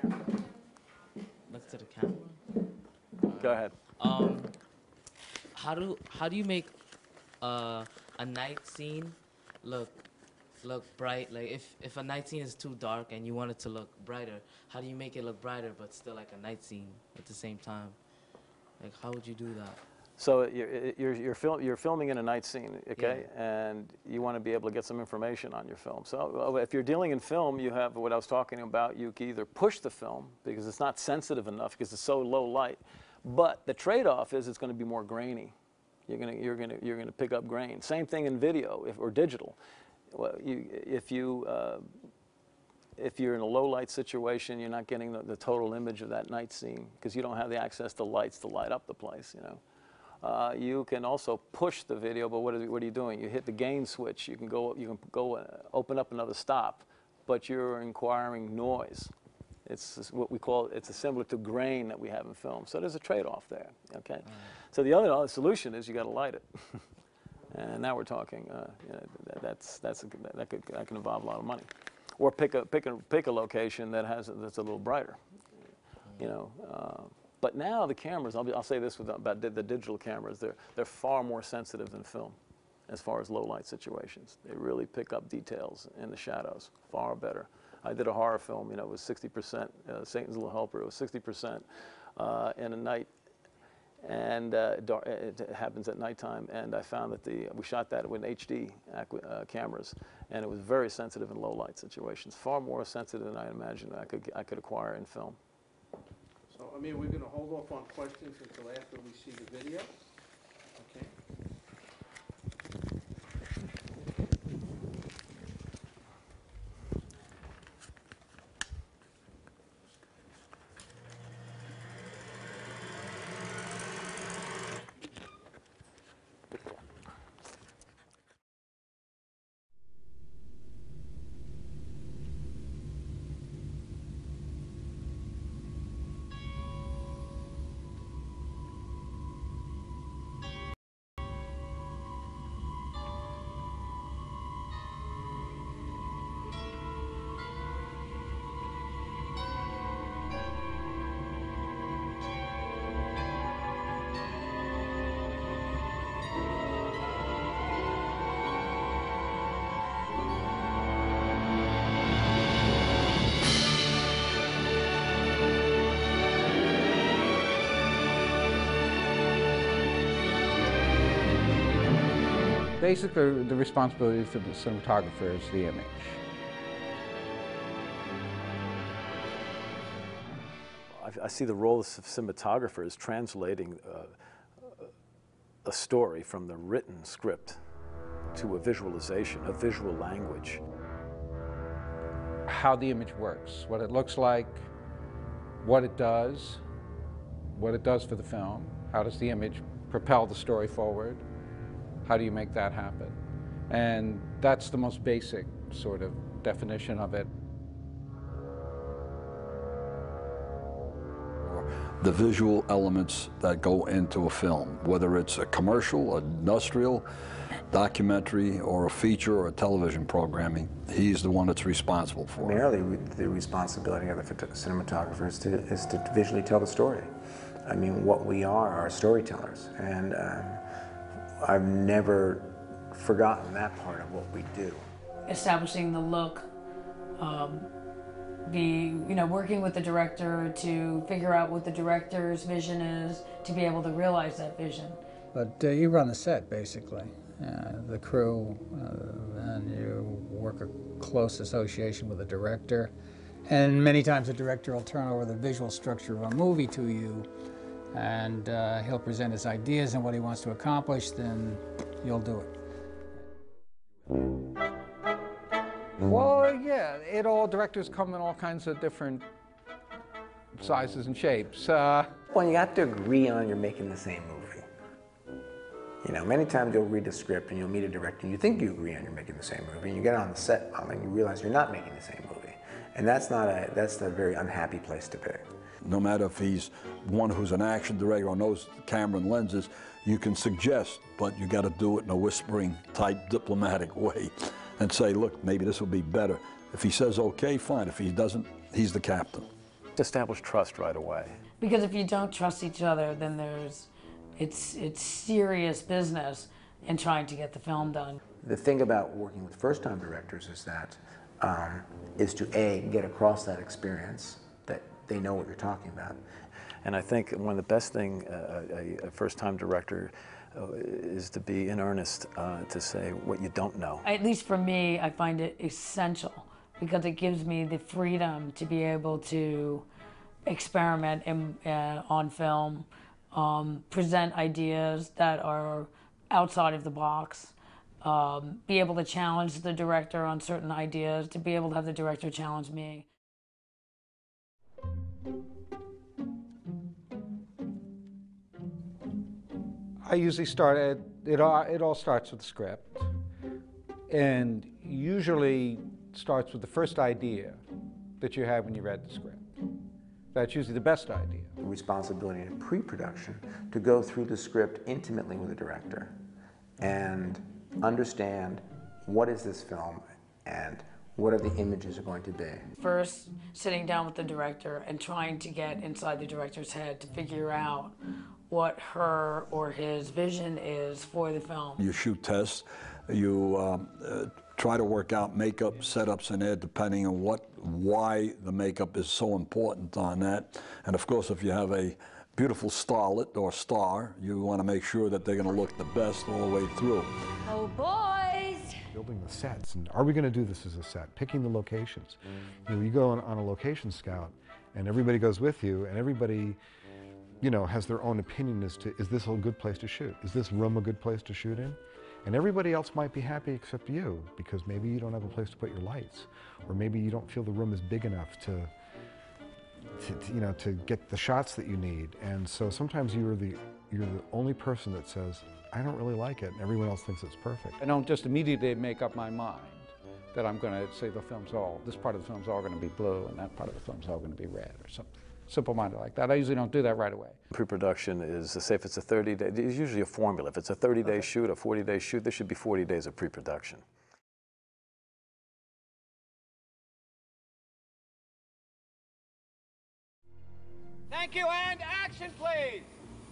look to the camera. Go ahead. Um, how do how do you make uh, a night scene look look bright? Like if if a night scene is too dark and you want it to look brighter, how do you make it look brighter but still like a night scene at the same time? Like how would you do that? So you're you're you're, fil- you're filming in a night scene, okay, and you want to be able to get some information on your film. So uh, if you're dealing in film, you have what I was talking about. You can either push the film because it's not sensitive enough because it's so low light, but the trade-off is it's going to be more grainy. You're going to you're going to you're going to pick up grain. Same thing in video if, or digital. Well, you if you uh, if you're in a low light situation, you're not getting the, the total image of that night scene because you don't have the access to lights to light up the place. You know. Uh, you can also push the video, but what are, what are you doing? You hit the gain switch. You can go, you can go uh, open up another stop, but you're acquiring noise. It's what we call, it's a similar to grain that we have in film. So there's a trade-off there, okay? Mm. So the other, other solution is you got to light it. And now we're talking, uh, you know, that, that's, that's a, that, could, that can involve a lot of money. Or pick a, pick a, pick a location that has, that's a little brighter, mm. you know. Uh, But now the cameras, I'll, be, I'll say this with, about the, the digital cameras, they're, they're far more sensitive than film as far as low light situations. They really pick up details in the shadows far better. I did a horror film, you know, it was sixty percent, uh, Satan's Little Helper, it was sixty percent uh, in a night, and uh, dark, it happens at nighttime, and I found that the, we shot that with H D uh, cameras, and it was very sensitive in low light situations, far more sensitive than I imagined I could, I could acquire in film. So, I mean, we're going to hold off on questions until after we see the video. Okay. Basically, the responsibility for the cinematographer is the image. I, I see the role of cinematographer as translating uh, a story from the written script to a visualization, a visual language. How the image works, what it looks like, what it does, what it does for the film, how does the image propel the story forward, how do you make that happen? And that's the most basic sort of definition of it. The visual elements that go into a film, whether it's a commercial, industrial, documentary, or a feature or a television programming, he's the one that's responsible for it. Primarily, the responsibility of the cinematographer is to, is to visually tell the story. I mean, what we are are storytellers, and um, I've never forgotten that part of what we do. Establishing the look, um, being, you know, working with the director to figure out what the director's vision is, to be able to realize that vision. But uh, you run the set, basically, uh, the crew, uh, and you work a close association with the director. And many times the director will turn over the visual structure of a movie to you, and uh, he'll present his ideas and what he wants to accomplish, then you'll do it. Well, yeah, it all, directors come in all kinds of different sizes and shapes. Uh, Well, you have to agree on you're making the same movie. You know, many times you'll read a script and you'll meet a director and you think you agree on you're making the same movie, and you get on the set and you realize you're not making the same movie. And that's not a, that's a very unhappy place to be. No matter if he's one who's an action director or knows the camera and lenses, you can suggest, but you got to do it in a whispering type diplomatic way and say, look, maybe this will be better. If he says okay, fine. If he doesn't, he's the captain. Establish trust right away. Because if you don't trust each other, then there's, it's, it's serious business in trying to get the film done. The thing about working with first-time directors is that, um, is to A, get across that experience, that they know what you're talking about. And I think one of the best thing uh, a, a first-time director uh, is to be in earnest, uh, to say what you don't know. At least for me, I find it essential because it gives me the freedom to be able to experiment in, uh, on film, um, present ideas that are outside of the box, um, be able to challenge the director on certain ideas, to be able to have the director challenge me. I usually start at, it all, it all starts with the script, and usually starts with the first idea that you have when you read the script. That's usually the best idea. Responsibility in pre-production to go through the script intimately with the director and understand what is this film and what are the images are going to be. First, sitting down with the director and trying to get inside the director's head to figure out what her or his vision is for the film. You shoot tests, you um, uh, try to work out makeup setups in there depending on what, why the makeup is so important on that. And of course, if you have a beautiful starlet or star, you want to make sure that they're going to look the best all the way through. Oh, boys! Building the sets, and are we going to do this as a set? Picking the locations. You know, you go on, on a location scout, and everybody goes with you, and everybody, you know, has their own opinion as to, is this a good place to shoot? Is this room a good place to shoot in? And everybody else might be happy except you, because maybe you don't have a place to put your lights, or maybe you don't feel the room is big enough to, to, to you know, to get the shots that you need. And so sometimes you're the, you're the only person that says, I don't really like it, and everyone else thinks it's perfect. I don't just immediately make up my mind that I'm going to say the film's all, this part of the film's all going to be blue, and that part of the film's all going to be red, or something simple-minded like that. I usually don't do that right away. Pre-production is, say if it's a thirty day, there's usually a formula. If it's a thirty day Okay. shoot, a forty day shoot, there should be forty days of pre-production. Thank you, and action, please!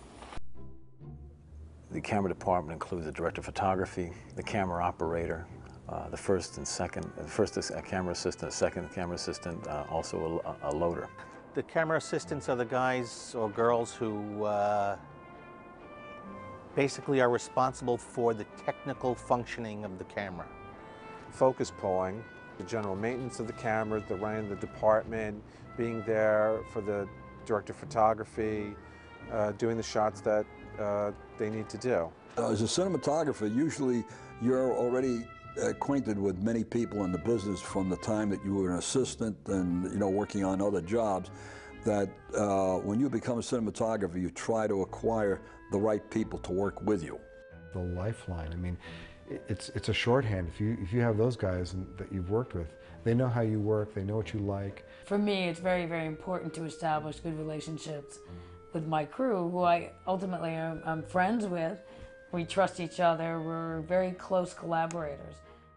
The camera department includes the director of photography, the camera operator, uh, the first and second, the first is a camera assistant, the second camera assistant, uh, also a, a loader. The camera assistants are the guys or girls who uh, basically are responsible for the technical functioning of the camera. Focus pulling, the general maintenance of the cameras, the running the department, being there for the director of photography, uh, doing the shots that uh, they need to do. As a cinematographer, usually you're already acquainted with many people in the business from the time that you were an assistant and, you know, working on other jobs, that uh, when you become a cinematographer, you try to acquire the right people to work with you. The lifeline, I mean, it's, it's a shorthand. If you, if you have those guys that you've worked with, they know how you work, they know what you like. For me, it's very, very important to establish good relationships with my crew, who I ultimately am I'm friends with. We trust each other, we're very close collaborators.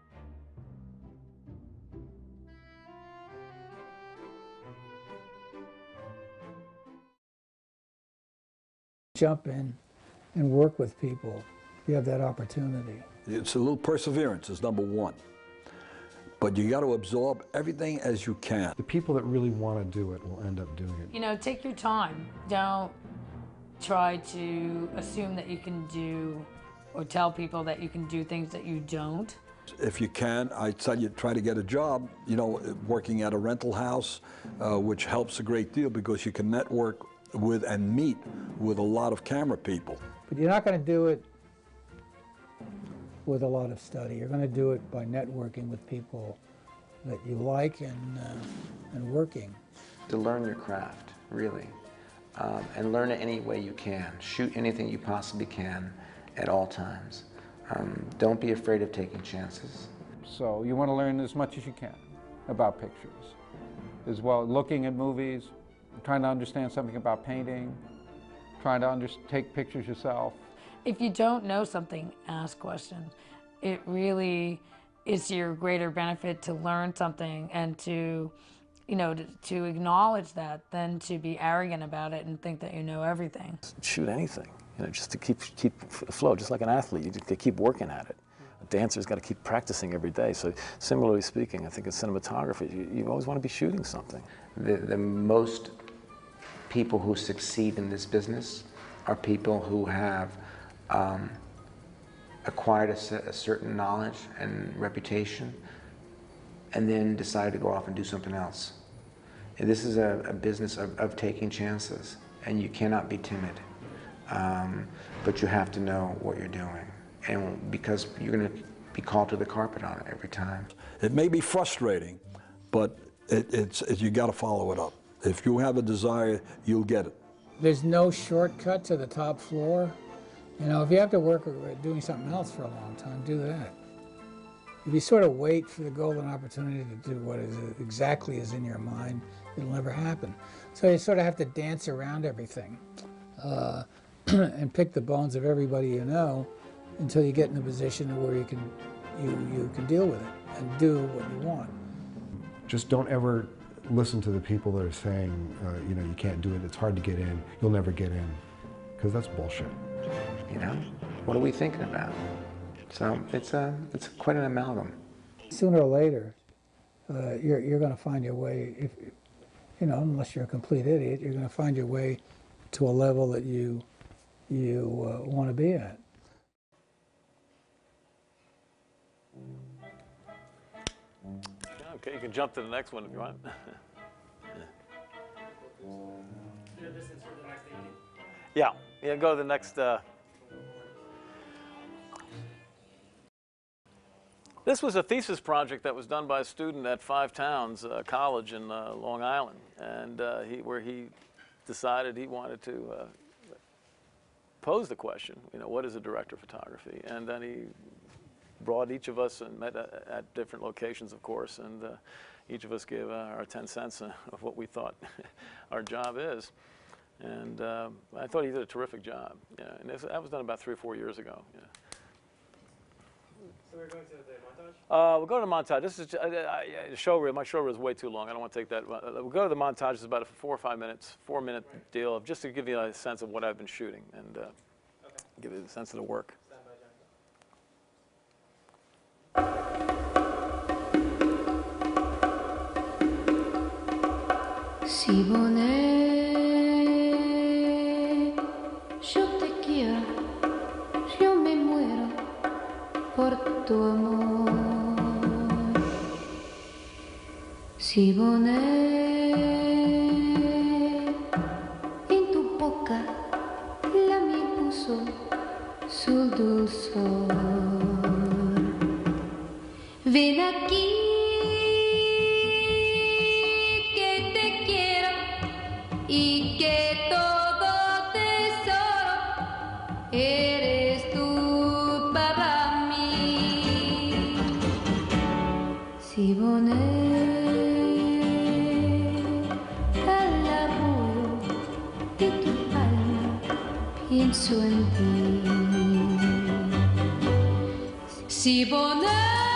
Jump in and work with people. You have that opportunity. It's a little perseverance is number one. But you got to absorb everything as you can. The people that really want to do it will end up doing it. You know, take your time. Don't try to assume that you can do or tell people that you can do things that you don't. If you can, I tell you, try to get a job, you know, working at a rental house, uh, which helps a great deal because you can network with and meet with a lot of camera people. But you're not going to do it with a lot of study. You're going to do it by networking with people that you like and, uh, and working. To learn your craft, really. um, and learn it any way you can. Shoot anything you possibly can at all times. Um, don't be afraid of taking chances. So you want to learn as much as you can about pictures, as well looking at movies, trying to understand something about painting, trying to under take pictures yourself. If you don't know something, ask questions. It really is to your greater benefit to learn something and to, you know, to, to acknowledge that than to be arrogant about it and think that you know everything. Shoot anything, you know, just to keep keep afloat, just like an athlete, you just keep working at it. A dancer's got to keep practicing every day. So similarly speaking, I think in cinematography, you, you always want to be shooting something. The, the most people who succeed in this business are people who have um, acquired a, a certain knowledge and reputation and then decide to go off and do something else. And this is a, a business of, of taking chances, and you cannot be timid. Um, but you have to know what you're doing, and because you're going to be called to the carpet on it every time. It may be frustrating, but it, it's, it, you got to follow it up. If you have a desire, you'll get it. There's no shortcut to the top floor. You know, if you have to work doing something else for a long time, do that. If you sort of wait for the golden opportunity to do what is exactly is in your mind, it'll never happen. So you sort of have to dance around everything uh, and pick the bones of everybody you know until you get in a position where you can, you, you can deal with it and do what you want. Just don't ever listen to the people that are saying, uh, you know, you can't do it, it's hard to get in, you'll never get in, because that's bullshit. You know, what are we thinking about? So it's, a, it's quite an amalgam. Sooner or later, uh, you're, you're going to find your way, if, you know, unless you're a complete idiot, you're going to find your way to a level that you, you uh, want to be at. Okay, you can jump to the next one if you want. Yeah, yeah, go to the next. Uh... This was a thesis project that was done by a student at Five Towns uh, College in uh, Long Island, and uh, he, where he decided he wanted to uh, pose the question, you know, what is a director of photography? And then he brought each of us and met at, at different locations, of course, and uh, each of us gave uh, our ten cents uh, of what we thought our job is. And uh, I thought he did a terrific job. Yeah, and this, that was done about three or four years ago. Yeah. So we're going to the montage? Uh, we'll go to the montage. This is uh, uh, the show reel. My show reel is way too long. I don't want to take that. Uh, we'll go to the montage. It's about a four or five minutes, four minute right. deal, of just to give you a sense of what I've been shooting and uh, okay. give you a sense of the work. Siboney, yo te quiero, yo me muero por tu amor. Siboney, en tu boca la miel puso su dulzor. Ven aquí. Y que todo tesoro eres tú para mí. Siboney, al arrullo de tu alma pienso en ti. Siboney.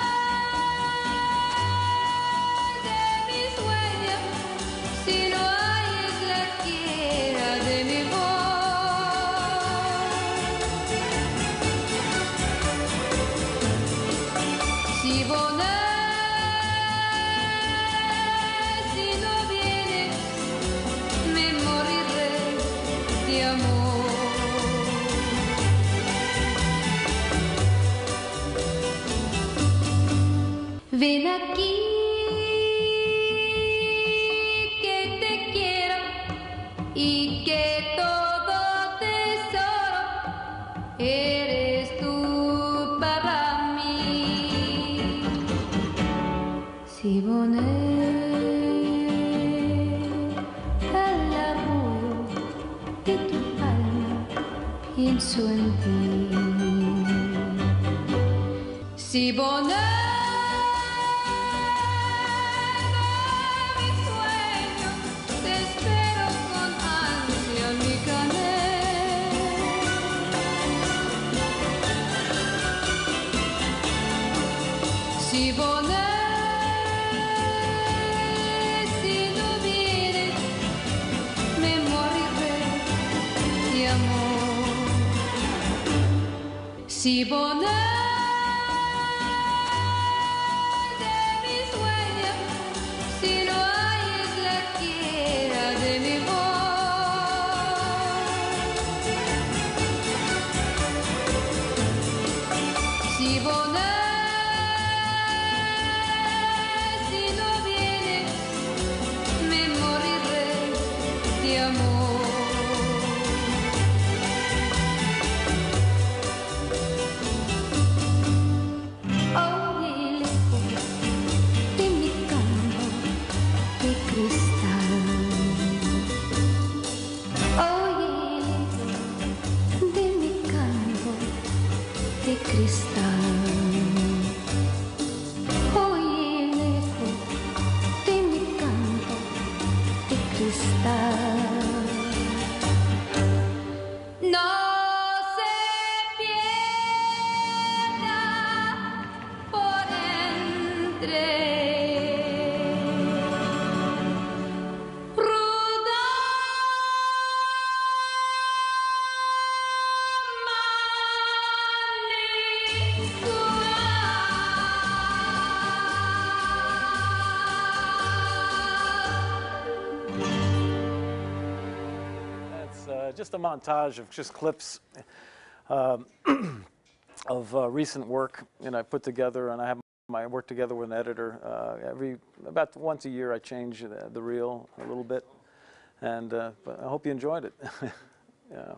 Ven aquí, que te quiero y que todo tesoro eres tú para mí. Siboney, al arrullo pienso en ti. Si bonheur de mis sueños, te espero con ansia en mi canal. Si bonheur, si no vienes, me moriré de amor. Si bonheur de mis sueños, si no hay es la quiera de mi voz. Si bonheur, si no vienes, me moriré de amor. Oye, lejos de mi campo de cristal. Oye, lejos de mi campo de cristal. Oye, lejos de mi campo de cristal. No se pierda por entre ruda That's uh, just a montage of just clips um, of uh, recent work, and I put together, and I have my work together with an editor. Uh, every about once a year, I change the, the reel a little bit, and uh, but I hope you enjoyed it. Yeah.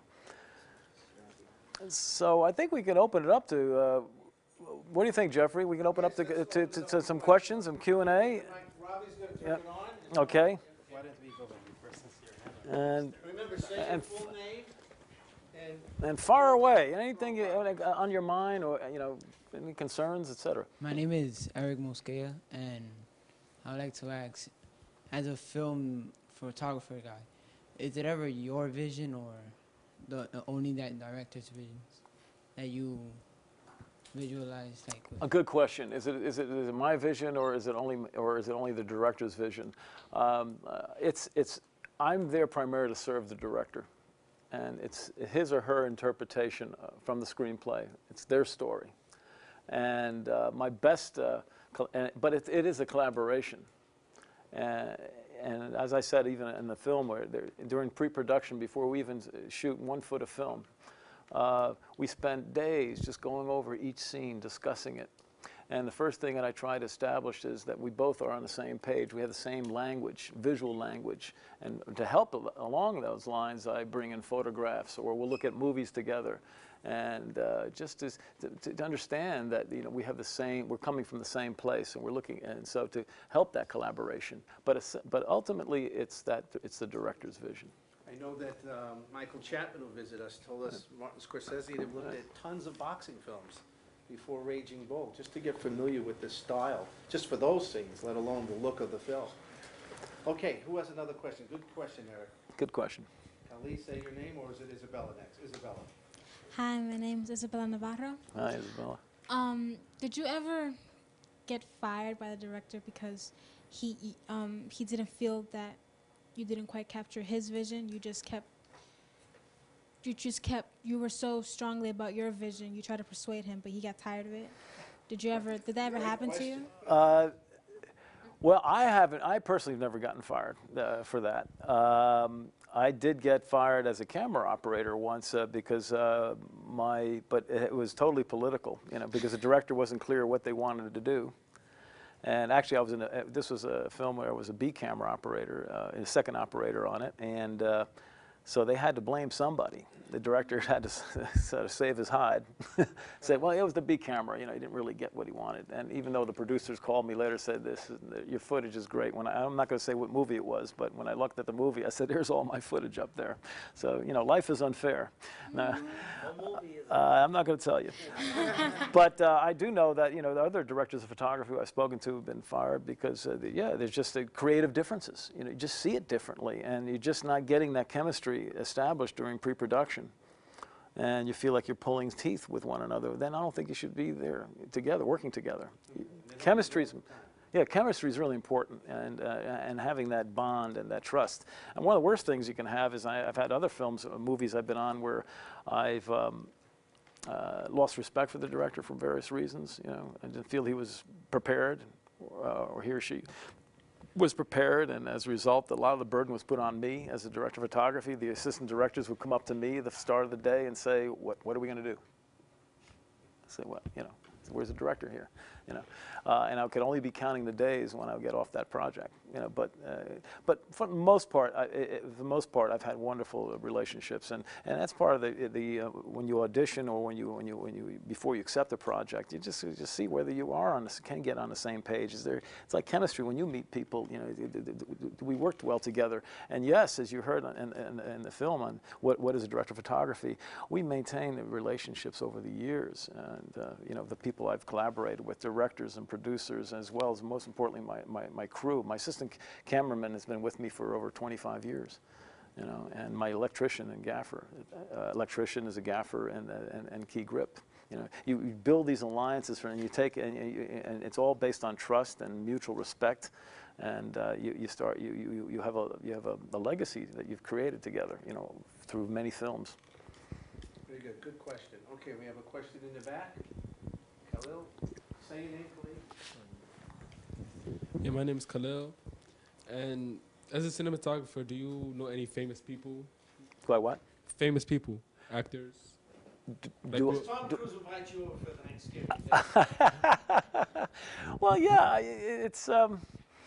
So I think we can open it up to. Uh, what do you think, Jeffrey? We can open up to to, to, to some questions, some Q and A. Robbie's going to turn it on. Okay. Why don't we go first since you're And Remember, say your and full name and and far away. Anything you, on your mind, or you know, any concerns, et cetera. My name is Eric Mosqueda, and I would like to ask, as a film photographer guy, is it ever your vision or the, the only that director's visions that you visualize? Like with A good question. Is it is it is it my vision, or is it only or is it only the director's vision? Um, uh, it's it's I'm there primarily to serve the director, and it's his or her interpretation uh, from the screenplay. It's their story, and uh, my best. Uh, col- and, but it, it is a collaboration, and, and as I said, even in the film, where there, during pre-production, before we even shoot one foot of film, uh, we spent days just going over each scene, discussing it. And the first thing that I try to establish is that we both are on the same page. We have the same language, visual language. And to help al- along those lines, I bring in photographs, or we'll look at movies together. And uh, just as, to, to understand that, you know, we have the same, we're coming from the same place, and we're looking, and so to help that collaboration. But, it's, but ultimately, it's that, it's the director's vision. I know that um, Michael Chapman, who visited us, told us Martin Scorsese had looked at tons of boxing films before Raging Bull, just to get familiar with the style, just for those scenes, let alone the look of the film. Okay, who has another question? Good question, Eric. Good question. Ali, say your name, or is it Isabella next? Isabella. Hi, my name is Isabella Navarro. Hi, Isabella. Um, did you ever get fired by the director because he um, he didn't feel that you didn't quite capture his vision? You just kept you just kept you were so strongly about your vision. You tried to persuade him, but he got tired of it. Did you ever? Did that ever happen to you? Uh, well, I haven't. I personally have never gotten fired uh, for that. Um, I did get fired as a camera operator once uh, because uh, my, but it was totally political, you know, because the director wasn't clear what they wanted to do. And actually, I was in a, this was a film where I was a B camera operator, uh, a second operator on it, and uh, So they had to blame somebody. The director had to sort of save his hide, say, well, it was the B camera, you know, he didn't really get what he wanted. And even though the producers called me later, said, this, your footage is great. When I, I'm not going to say what movie it was, but when I looked at the movie, I said, there's all my footage up there. So, you know, life is unfair. Now, uh, I'm not going to tell you. But uh, I do know that, you know, the other directors of photography I've spoken to have been fired because, uh, the, yeah, there's just uh, creative differences. You know, you just see it differently, and you're just not getting that chemistry established during pre-production. And you feel like you're pulling teeth with one another, then I don't think you should be there together, working together. Chemistry's, yeah, chemistry is really important, and uh, and having that bond and that trust. And one of the worst things you can have is I, I've had other films, uh, movies I've been on where I've um, uh, lost respect for the director for various reasons. You know, I didn't feel he was prepared, uh, or he or she was prepared, and as a result, a lot of the burden was put on me as the director of photography. The assistant directors would come up to me at the start of the day and say, what, what are we going to do? I say, well, you know, where's the director here? You know, uh, and I could only be counting the days when I would get off that project. You know, but uh, but for the most part, I, it, for the most part, I've had wonderful relationships, and, and that's part of the the uh, when you audition or when you when you when you before you accept a project, you just you just see whether you are on the, can get on the same page. Is there? It's like chemistry when you meet people. You know, we worked well together, and yes, as you heard in, in, in the film on what what is a director of photography, we maintain the relationships over the years, and uh, you know, the people I've collaborated with, directors and producers, as well as most importantly my my, my crew, my assistant cameraman has been with me for over twenty-five years, you know, and my electrician and gaffer. Uh, electrician is a gaffer and, uh, and, and key grip. You know, you, you build these alliances for, and you take, and, you, and it's all based on trust and mutual respect, and uh, you, you start, you, you, you have, a, you have a, a legacy that you've created together, you know, through many films. Very good, good question. Okay, we have a question in the back. Khalil, say your name, please. Yeah, my name is Khalil. And as a cinematographer, do you know any famous people? Like what? Famous people, actors. D like do, Tom do, Cruise invites you over for Thanksgiving. Well, yeah, it's, um,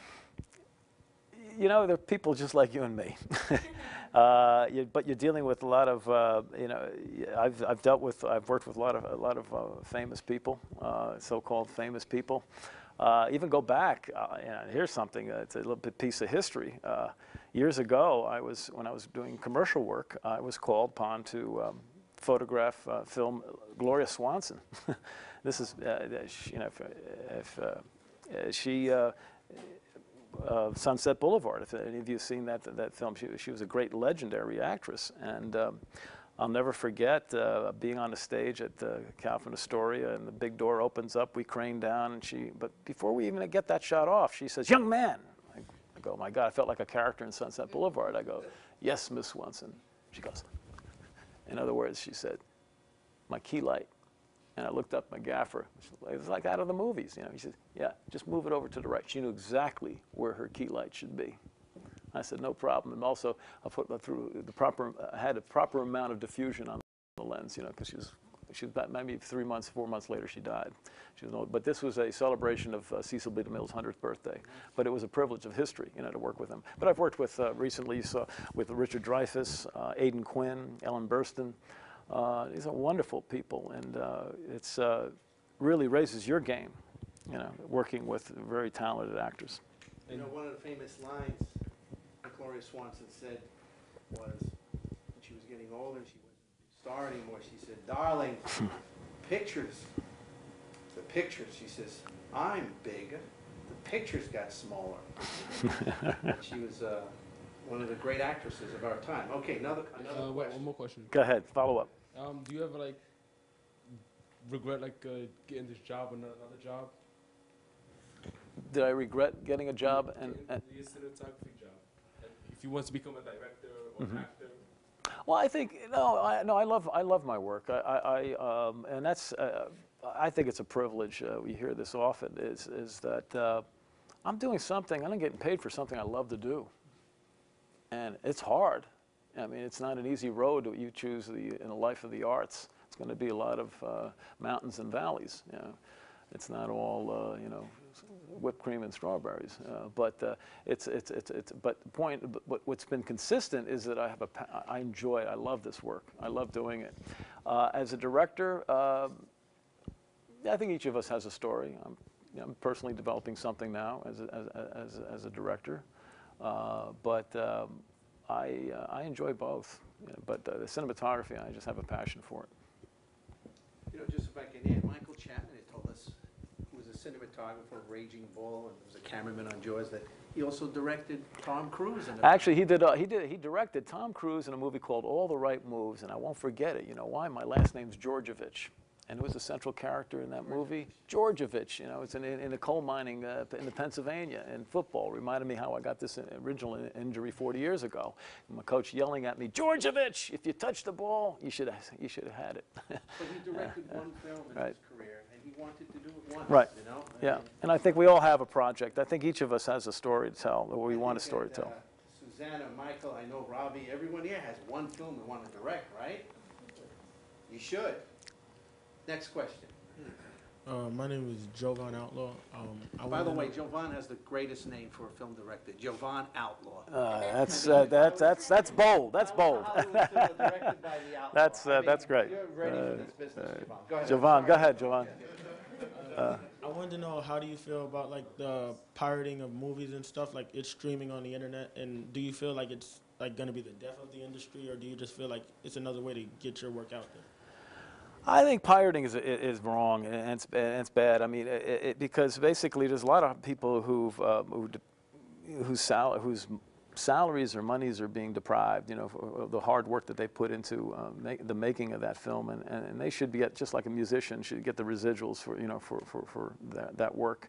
you know, they're people just like you and me. uh, you, but you're dealing with a lot of, uh, you know, I've, I've dealt with, I've worked with a lot of, a lot of uh, famous people, uh, so-called famous people. Uh, even go back, uh, you know, here's something, uh, it's a little bit piece of history. Uh, years ago, I was, when I was doing commercial work, I was called upon to um, photograph, uh, film Gloria Swanson. This is, uh, she, you know, if, if uh, she, uh, uh, Sunset Boulevard, if any of you have seen that, that film, she, she was a great legendary actress. And um, I'll never forget uh, being on the stage at uh, Kaufman Astoria, and the big door opens up, we crane down, and she, but before we even get that shot off, she says, young man. I, I go, my God, I felt like a character in Sunset Boulevard. I go, yes, Miss Swanson. She goes, in other words, she said, my key light. And I looked up my gaffer. It was like out of the movies, you know. He said, yeah, just move it over to the right. She knew exactly where her key light should be. I said, no problem. And also, I put through the proper, I had a proper amount of diffusion on the lens, you know, because she was, she was about maybe three months, four months later, she died. She was old. But this was a celebration of uh, Cecil B. DeMille's hundredth birthday. But it was a privilege of history, you know, to work with him. But I've worked with, uh, recently, you saw, with Richard Dreyfuss, uh, Aidan Quinn, Ellen Burstyn. Uh, these are wonderful people, and uh, it's uh, really raises your game, you know, working with very talented actors. You know, one of the famous lines Gloria Swanson said was, when she was getting older, she wasn't a star anymore, she said, darling, pictures, the pictures, she says, I'm big, the pictures got smaller. She was uh, one of the great actresses of our time. Okay, another, another uh, question. One more question. Go ahead, follow up. Um, do you ever like regret like uh, getting this job or another job? Did I regret getting a job? And, and the cinematography job. If you want to become a director or mm-hmm. actor. Well, I think no, I no, I love I love my work. I, I, I um, and that's uh, I think it's a privilege. Uh, we hear this often. Is is that uh, I'm doing something. I'm getting paid for something I love to do, and it's hard. I mean, it's not an easy road that you choose the, in the life of the arts. It's going to be a lot of uh, mountains and valleys. You know, it's not all uh, you know whipped cream and strawberries. Uh, but uh, it's, it's, it's, it's, but the point, but what- what's been consistent is that I have a, pa- I enjoy it. I love this work. I love doing it. Uh, as a director, uh, I think each of us has a story. I'm, you know, I'm personally developing something now as a, as, as, as a director. Uh, but um, I, uh, I enjoy both. You know, but uh, the cinematography, I just have a passion for it. You know, just if I can add, Michael Chapman had told us, who was a cinematographer of Raging Bull and was a cameraman on Jaws, that he also directed Tom Cruise in a Actually, he did. Uh, he did. He directed Tom Cruise in a movie called All the Right Moves, and I won't forget it. You know why? My last name's Georgievich, and who was the central character in that movie? Georgievich. You know, it's in, in the coal mining uh, in the Pennsylvania in football. Reminded me how I got this original injury forty years ago. And my coach yelling at me, Georgievich, if you touch the ball, you should have, you should have had it. But he directed one film in Right. his career, and he wanted to do it once. Right. You know. Yeah. And I think we all have a project. I think each of us has a story to tell, or we I want a think story that, to tell. uh, Susanna, Michael, I know Robbie, everyone here has one film they want to direct, right? You should. Next question. Uh, my name is Jovan Outlaw. Um, I By the wanted way, to know- Jovan has the greatest name for a film director, Jovan Outlaw. Uh, that's uh, that's that's that's bold. That's bold. That's uh, that's great. You're ready for this Uh, business, uh, Jovan. Go ahead. Jovan, go ahead, Jovan. Uh, I wanted to know, how do you feel about like the pirating of movies and stuff, like it's streaming on the internet, and do you feel like it's like going to be the death of the industry, or do you just feel like it's another way to get your work out there? I think pirating is is wrong and it's, and it's bad. I mean, it, it, because basically there's a lot of people who've uh, who, whose sal whose salaries or monies are being deprived. You know, for the hard work that they put into uh, make, the making of that film, and, and, and they should be get, just like a musician should get the residuals for you know for for for that, that work.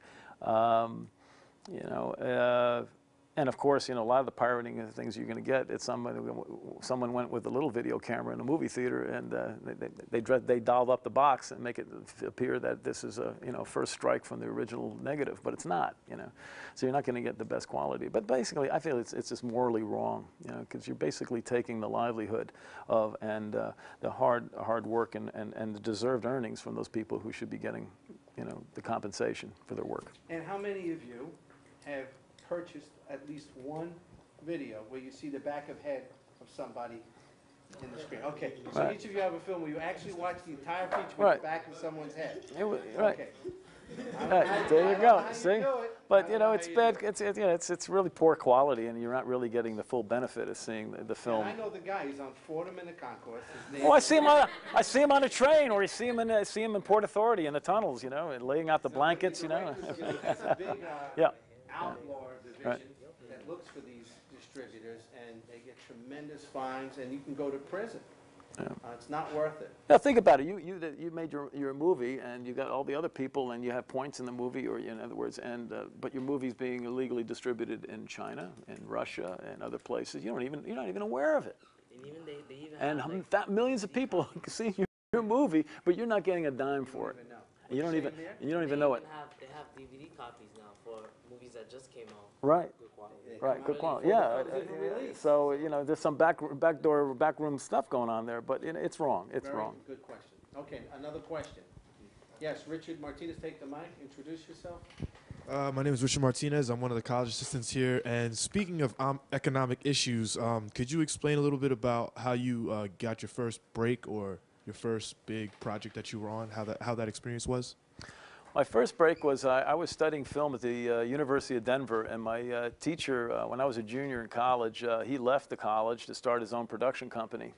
Um, you know. Uh, And of course, you know, a lot of the pirating of the things you're going to get, it's someone, someone went with a little video camera in a movie theater and uh, they, they, they, dread, they dialed up the box and make it appear that this is a, you know, first strike from the original negative, but it's not, you know. So you're not going to get the best quality. But basically, I feel it's, it's just morally wrong, you know, because you're basically taking the livelihood of and uh, the hard, hard work and, and, and the deserved earnings from those people who should be getting, you know, the compensation for their work. And how many of you have purchased at least one video where you see the back of head of somebody in the screen? Okay, so Right. each of you have a film where you actually watch the entire feature with Right. the back of someone's head. It wa- right. Okay. Right, there you go. you See, do it. but you know, it's bad. It's it, you know, it's it's really poor quality, and you're not really getting the full benefit of seeing the, the film. And I know the guy. He's on Fordham in the Concourse. His name Oh, I see him on a, I see him on a train, or I see him in I see him in Port Authority in the tunnels, you know, and laying out the blankets, you know. That's a big uh, Yeah. outlaw division Right. that looks for these distributors, and they get tremendous fines, and you can go to prison. Yeah. Uh, it's not worth it. Now think about it. You you that you made your your movie, and you got all the other people, and you have points in the movie, or in other words, and uh, but your movie's being illegally distributed in China, in Russia, and other places. You don't even you're not even aware of it. And even they, they even And have, hum- like, that millions of people see your, your movie, but you're not getting a dime for it. And you don't even and you don't even they know it. Have, they have D V D copies now for movies that just came out. Right. Good quality. Right, good quality. Yeah. uh, uh, So you know, there's some back backdoor backroom stuff going on there, but it, it's wrong. It's Very wrong. good question. Okay, another question. Yes, Richard Martinez, take the mic. Introduce yourself. Uh, my name is Richard Martinez. I'm one of the college assistants here. And speaking of um, economic issues, um, could you explain a little bit about how you uh, got your first break or your first big project that you were on, how that, how that experience was? My first break was uh, I was studying film at the uh, University of Denver, and my uh, teacher, uh, when I was a junior in college, uh, he left the college to start his own production company,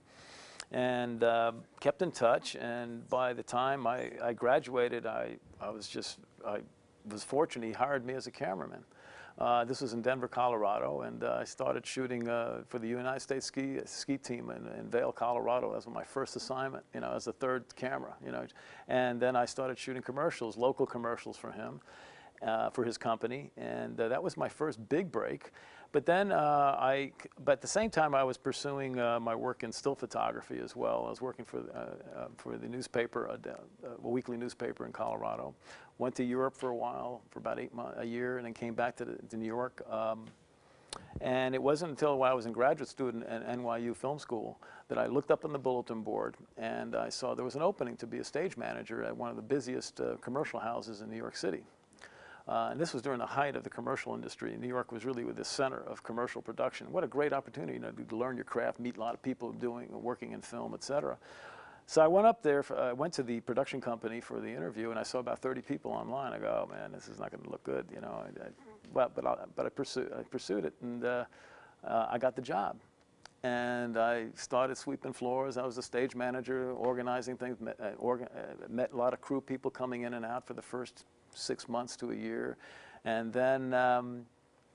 and uh, kept in touch. And by the time I, I graduated, I, I was just I was fortunate. He hired me as a cameraman. Uh, this was in Denver, Colorado, and uh, I started shooting uh, for the United States ski ski team in, in Vail, Colorado. That was my first assignment, you know, as the third camera, you know. And then I started shooting commercials, local commercials for him, uh, for his company, and uh, that was my first big break. But then uh, I, but at the same time, I was pursuing uh, my work in still photography as well. I was working for uh, uh, for the newspaper, a, a weekly newspaper in Colorado. Went to Europe for a while, for about eight months, a year, and then came back to, the, to New York. Um, and it wasn't until I was a graduate student at N Y U Film School that I looked up on the bulletin board and I saw there was an opening to be a stage manager at one of the busiest uh, commercial houses in New York City. Uh, and this was during the height of the commercial industry. New York was really the center of commercial production. What a great opportunity, you know, to learn your craft, meet a lot of people doing, working in film, et cetera. So I went up there, I uh, went to the production company for the interview, and I saw about thirty people online. I go, oh man, this is not going to look good, you know. I, I, but but, I, but I, pursued, I pursued it, and uh, uh, I got the job. And I started sweeping floors. I was the stage manager, organizing things, met, uh, orga uh, met a lot of crew people coming in and out for the first six months to a year. And then um,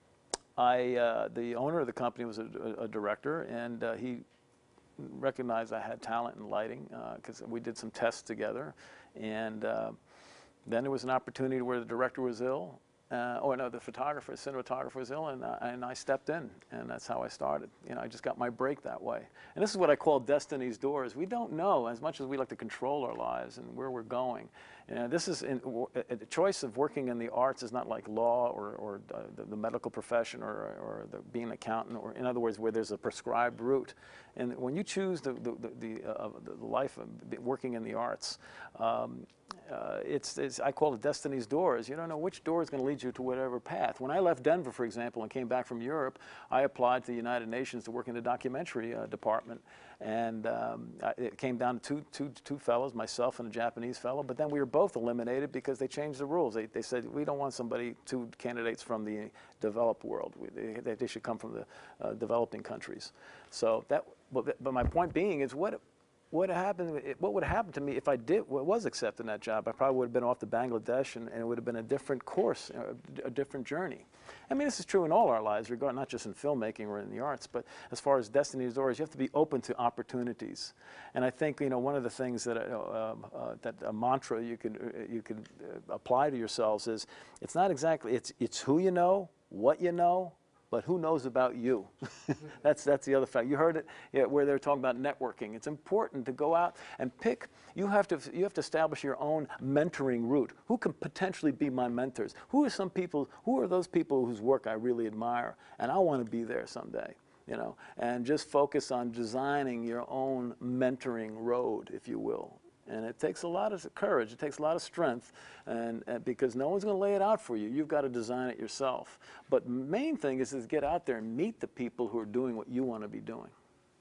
I, uh, the owner of the company was a, a, a director, and uh, he recognized I had talent in lighting because uh, we did some tests together. And uh, then there was an opportunity where the director was ill. Uh, oh no, the photographer, cinematographer was ill, and, uh, and I stepped in, and that's how I started. You know, I just got my break that way. And this is what I call destiny's doors. We don't know, as much as we like to control our lives and where we're going. You know, this is, in, a, a choice of working in the arts is not like law or, or uh, the, the medical profession or, or the, being an accountant, or in other words, where there's a prescribed route. And when you choose the, the, the, the, uh, the life of working in the arts, um, Uh, it's, it's, I call it destiny's doors. You don't know which door is going to lead you to whatever path. When I left Denver, for example, and came back from Europe, I applied to the United Nations to work in the documentary uh, department. And um, I, it came down to two, two, two fellows, myself and a Japanese fellow, but then we were both eliminated because they changed the rules. They, they said, we don't want somebody, two candidates from the developed world. We, they, they should come from the uh, developing countries. So that, but, but my point being is what, What happened? What would happen to me if I did was accepted in that job? I probably would have been off to Bangladesh, and, and it would have been a different course, a, a different journey. I mean, this is true in all our lives, regarding not just in filmmaking or in the arts, but as far as destiny's doors, you have to be open to opportunities. And I think, you know, one of the things that uh, uh, that a mantra you could uh, you could uh, apply to yourselves is, it's not exactly it's it's who you know, what you know, but who knows about you? that's, that's the other fact. You heard it yeah, where they're talking about networking. It's important to go out and pick. You have to, you have to establish your own mentoring route. Who can potentially be my mentors? Who are some people, who are those people whose work I really admire? And I want to be there someday, you know? And just focus on designing your own mentoring road, if you will. And it takes a lot of courage, it takes a lot of strength, and, and because no one's going to lay it out for you. You've got to design it yourself. But the main thing is, is get out there and meet the people who are doing what you want to be doing.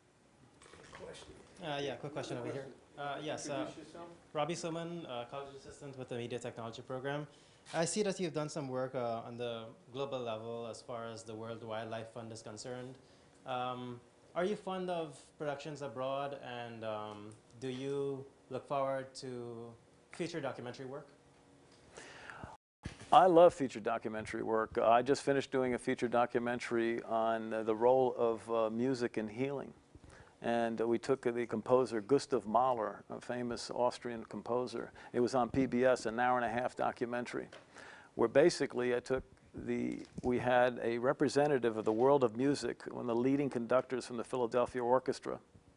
Question. Uh, yeah, quick question over here. Uh, yes, uh, Robbie Suman, uh, college assistant with the media technology program. I see that you've done some work uh, on the global level as far as the World Wildlife Fund is concerned. Um, are you fond of productions abroad, and um, do you look forward to feature documentary work? I love feature documentary work. Uh, I just finished doing a feature documentary on uh, the role of uh, music in healing. And uh, we took uh, the composer Gustav Mahler, a famous Austrian composer. It was on P B S, an hour and a half documentary, where basically I took the, we had a representative of the world of music, one of the leading conductors from the Philadelphia Orchestra,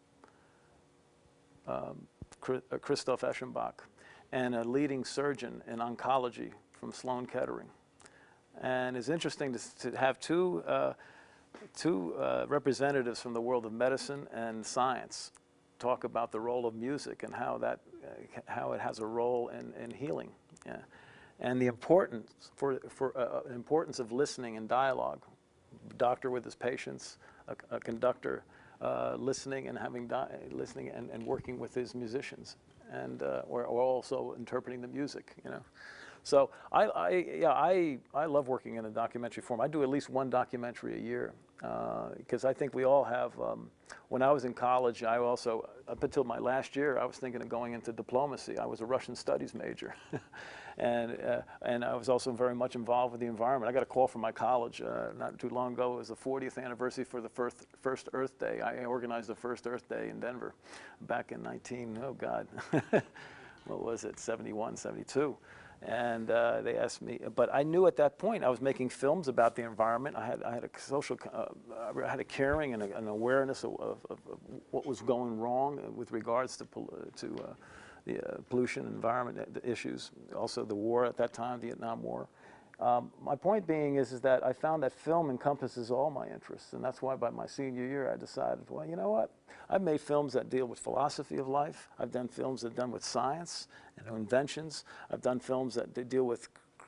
um, Christoph Eschenbach, and a leading surgeon in oncology from Sloan Kettering. And it's interesting to, to have two, uh, two uh, representatives from the world of medicine and science talk about the role of music and how, that, uh, how it has a role in, in healing. Yeah. And the importance, for, for, uh, importance of listening and dialogue. Doctor with his patients, a, a conductor Uh, listening and having listening and, and working with his musicians, and uh, or, or also interpreting the music, you know. So I, I yeah I I love working in a documentary form. I do at least one documentary a year because uh, I think we all have. Um, when I was in college, I also up until my last year, I was thinking of going into diplomacy. I was a Russian studies major. And, uh, and I was also very much involved with the environment. I got a call from my college uh, not too long ago. It was the fortieth anniversary for the first, first Earth Day. I organized the first Earth Day in Denver back in nineteen, oh God, what was it, seventy-one, seventy-two. And uh, they asked me, but I knew at that point I was making films about the environment. I had, I had a social, uh, I had a caring and a, an awareness of, of, of what was going wrong with regards to, to uh, the uh, pollution, environment issues, also the war at that time, Vietnam War. Um, my point being is, is that I found that film encompasses all my interests, and that's why by my senior year I decided, well, you know what? I've made films that deal with philosophy of life. I've done films that are done with science and inventions. I've done films that deal with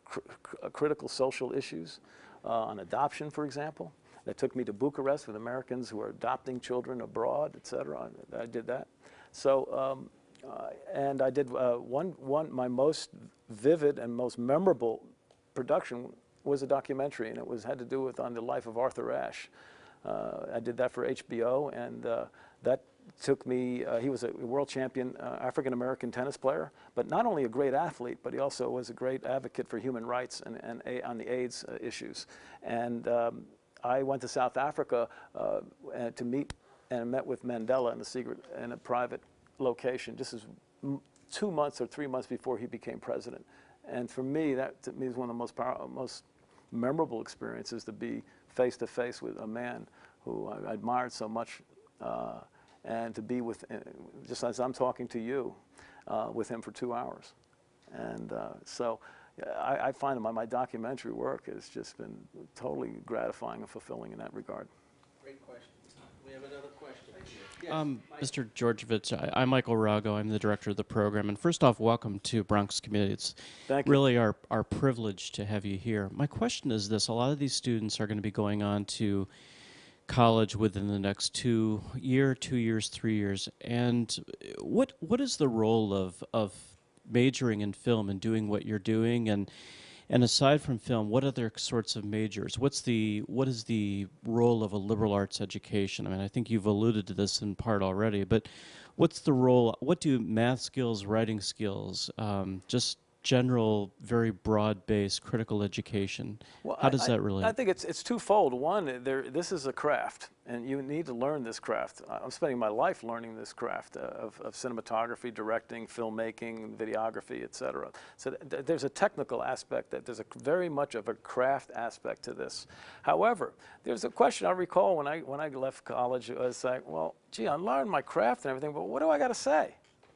cr cr critical social issues uh, on adoption, for example. That took me to Bucharest with Americans who are adopting children abroad, et cetera. I, I did that. So, um, uh, and I did uh, one, one, my most vivid and most memorable production was a documentary, and it was had to do with on the life of Arthur Ashe. Uh, I did that for H B O, and uh, that took me, uh, he was a world champion uh, African-American tennis player, but not only a great athlete, but he also was a great advocate for human rights and, and a, on the AIDS uh, issues. And um, I went to South Africa uh, to meet and met with Mandela in a secret, in a private location, just as m two months or three months before he became president. And for me, that to me is one of the most powerful, most memorable experiences, to be face to face with a man who I admired so much, uh, and to be with, uh, just as I'm talking to you, uh, with him for two hours. And uh, so I, I find my, my documentary work has just been totally gratifying and fulfilling in that regard. Great question. We have another question. Um, Mister Georgievich, I, I'm Michael Rago. I'm the director of the program. And first off, welcome to Bronx Community. It's Thank you. really our, our privilege to have you here. My question is this. A lot of these students are going to be going on to college within the next two year, two years, three years. And what what is the role of, of majoring in film and doing what you're doing? And And aside from film, what other sorts of majors? What's the what is the role of a liberal arts education? I mean, I think you've alluded to this in part already, but what's the role? What do math skills, writing skills, um, just general, very broad-based critical education? Well, How does I, that relate? I think it's it's twofold. One, there this is a craft, and you need to learn this craft. I'm spending my life learning this craft uh, of, of cinematography, directing, filmmaking, videography, et cetera. So th th there's a technical aspect, that there's a very much of a craft aspect to this. However, there's a question I recall when I when I left college. It was like, well, gee, I learned my craft and everything, but what do I got to say?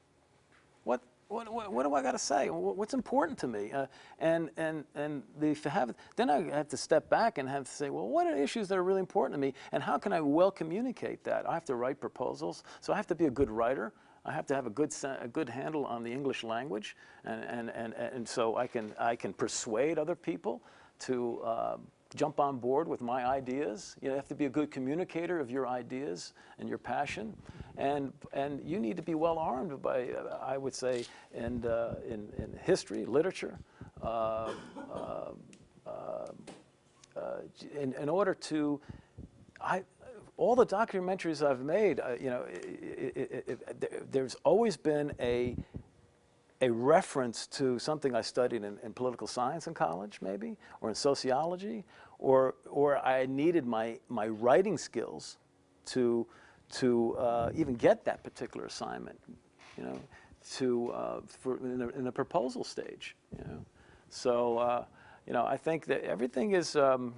What What, what, what do I got to say? What's important to me? Uh, and and and the have then I have to step back and have to say, well, what are issues that are really important to me, and how can I well communicate that? I have to write proposals, so I have to be a good writer. I have to have a good a good handle on the English language, and and and, and so I can I can persuade other people to uh, jump on board with my ideas. You have to be a good communicator of your ideas and your passion, and and you need to be well armed by, uh, I would say, in, uh, in in history, literature, uh, uh, uh, uh, in in order to, I. All the documentaries I've made, uh, you know, it, it, it, it, there's always been a a reference to something I studied in, in political science in college, maybe, or in sociology, or or I needed my my writing skills to to uh, even get that particular assignment, you know, to uh, for in a, in a proposal stage, you know. So uh, you know, I think that everything is um,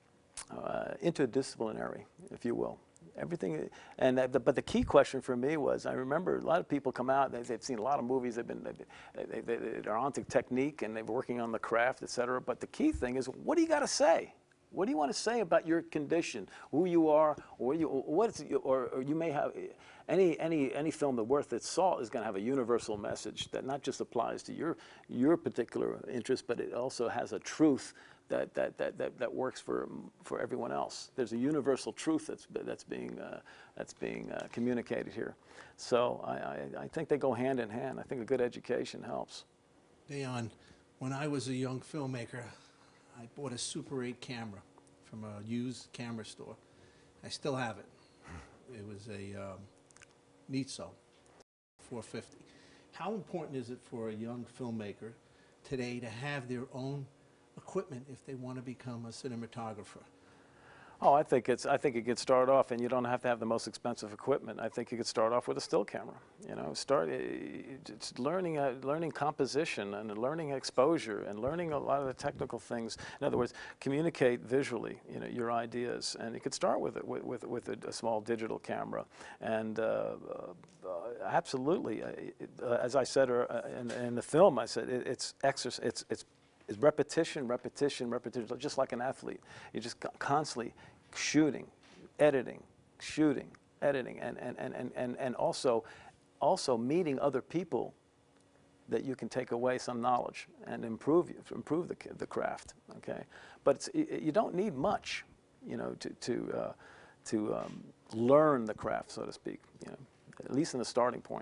uh, interdisciplinary, if you will. Everything, and uh, the, but the key question for me was, I remember a lot of people come out, they, they've seen a lot of movies, they've been, they, they, they, they're onto technique and they're working on the craft, et cetera. But the key thing is, what do you got to say? What do you want to say about your condition, who you are, or you, what is, or, or you may have any any any film that worth its salt is going to have a universal message that not just applies to your your particular interest, but it also has a truth that that that that, that works for for everyone else. There's a universal truth that's that's being uh, that's being uh, communicated here. So I, I I think they go hand in hand. I think a good education helps. Deon, when I was a young filmmaker, I bought a Super eight camera from a used camera store. I still have it. It was a um, Nitso four fifty. How important is it for a young filmmaker today to have their own equipment if they want to become a cinematographer? Oh, I think it's. I think it could start off, and you don't have to have the most expensive equipment. I think you could start off with a still camera. You know, start. It's learning, uh, learning composition and learning exposure and learning a lot of the technical things. In other words, communicate visually. You know, your ideas, and you could start with it with with, with a, a small digital camera. And uh, uh, absolutely, uh, it, uh, as I said uh, in, in the film, I said it, it's exercise. It's it's. Is repetition, repetition, repetition, just like an athlete. You're just constantly shooting, editing, shooting, editing, and, and, and, and, and also, also meeting other people that you can take away some knowledge and improve you, improve the the craft. Okay, but it's, you don't need much, you know, to to uh, to um, learn the craft, so to speak. You know, at least in the starting point.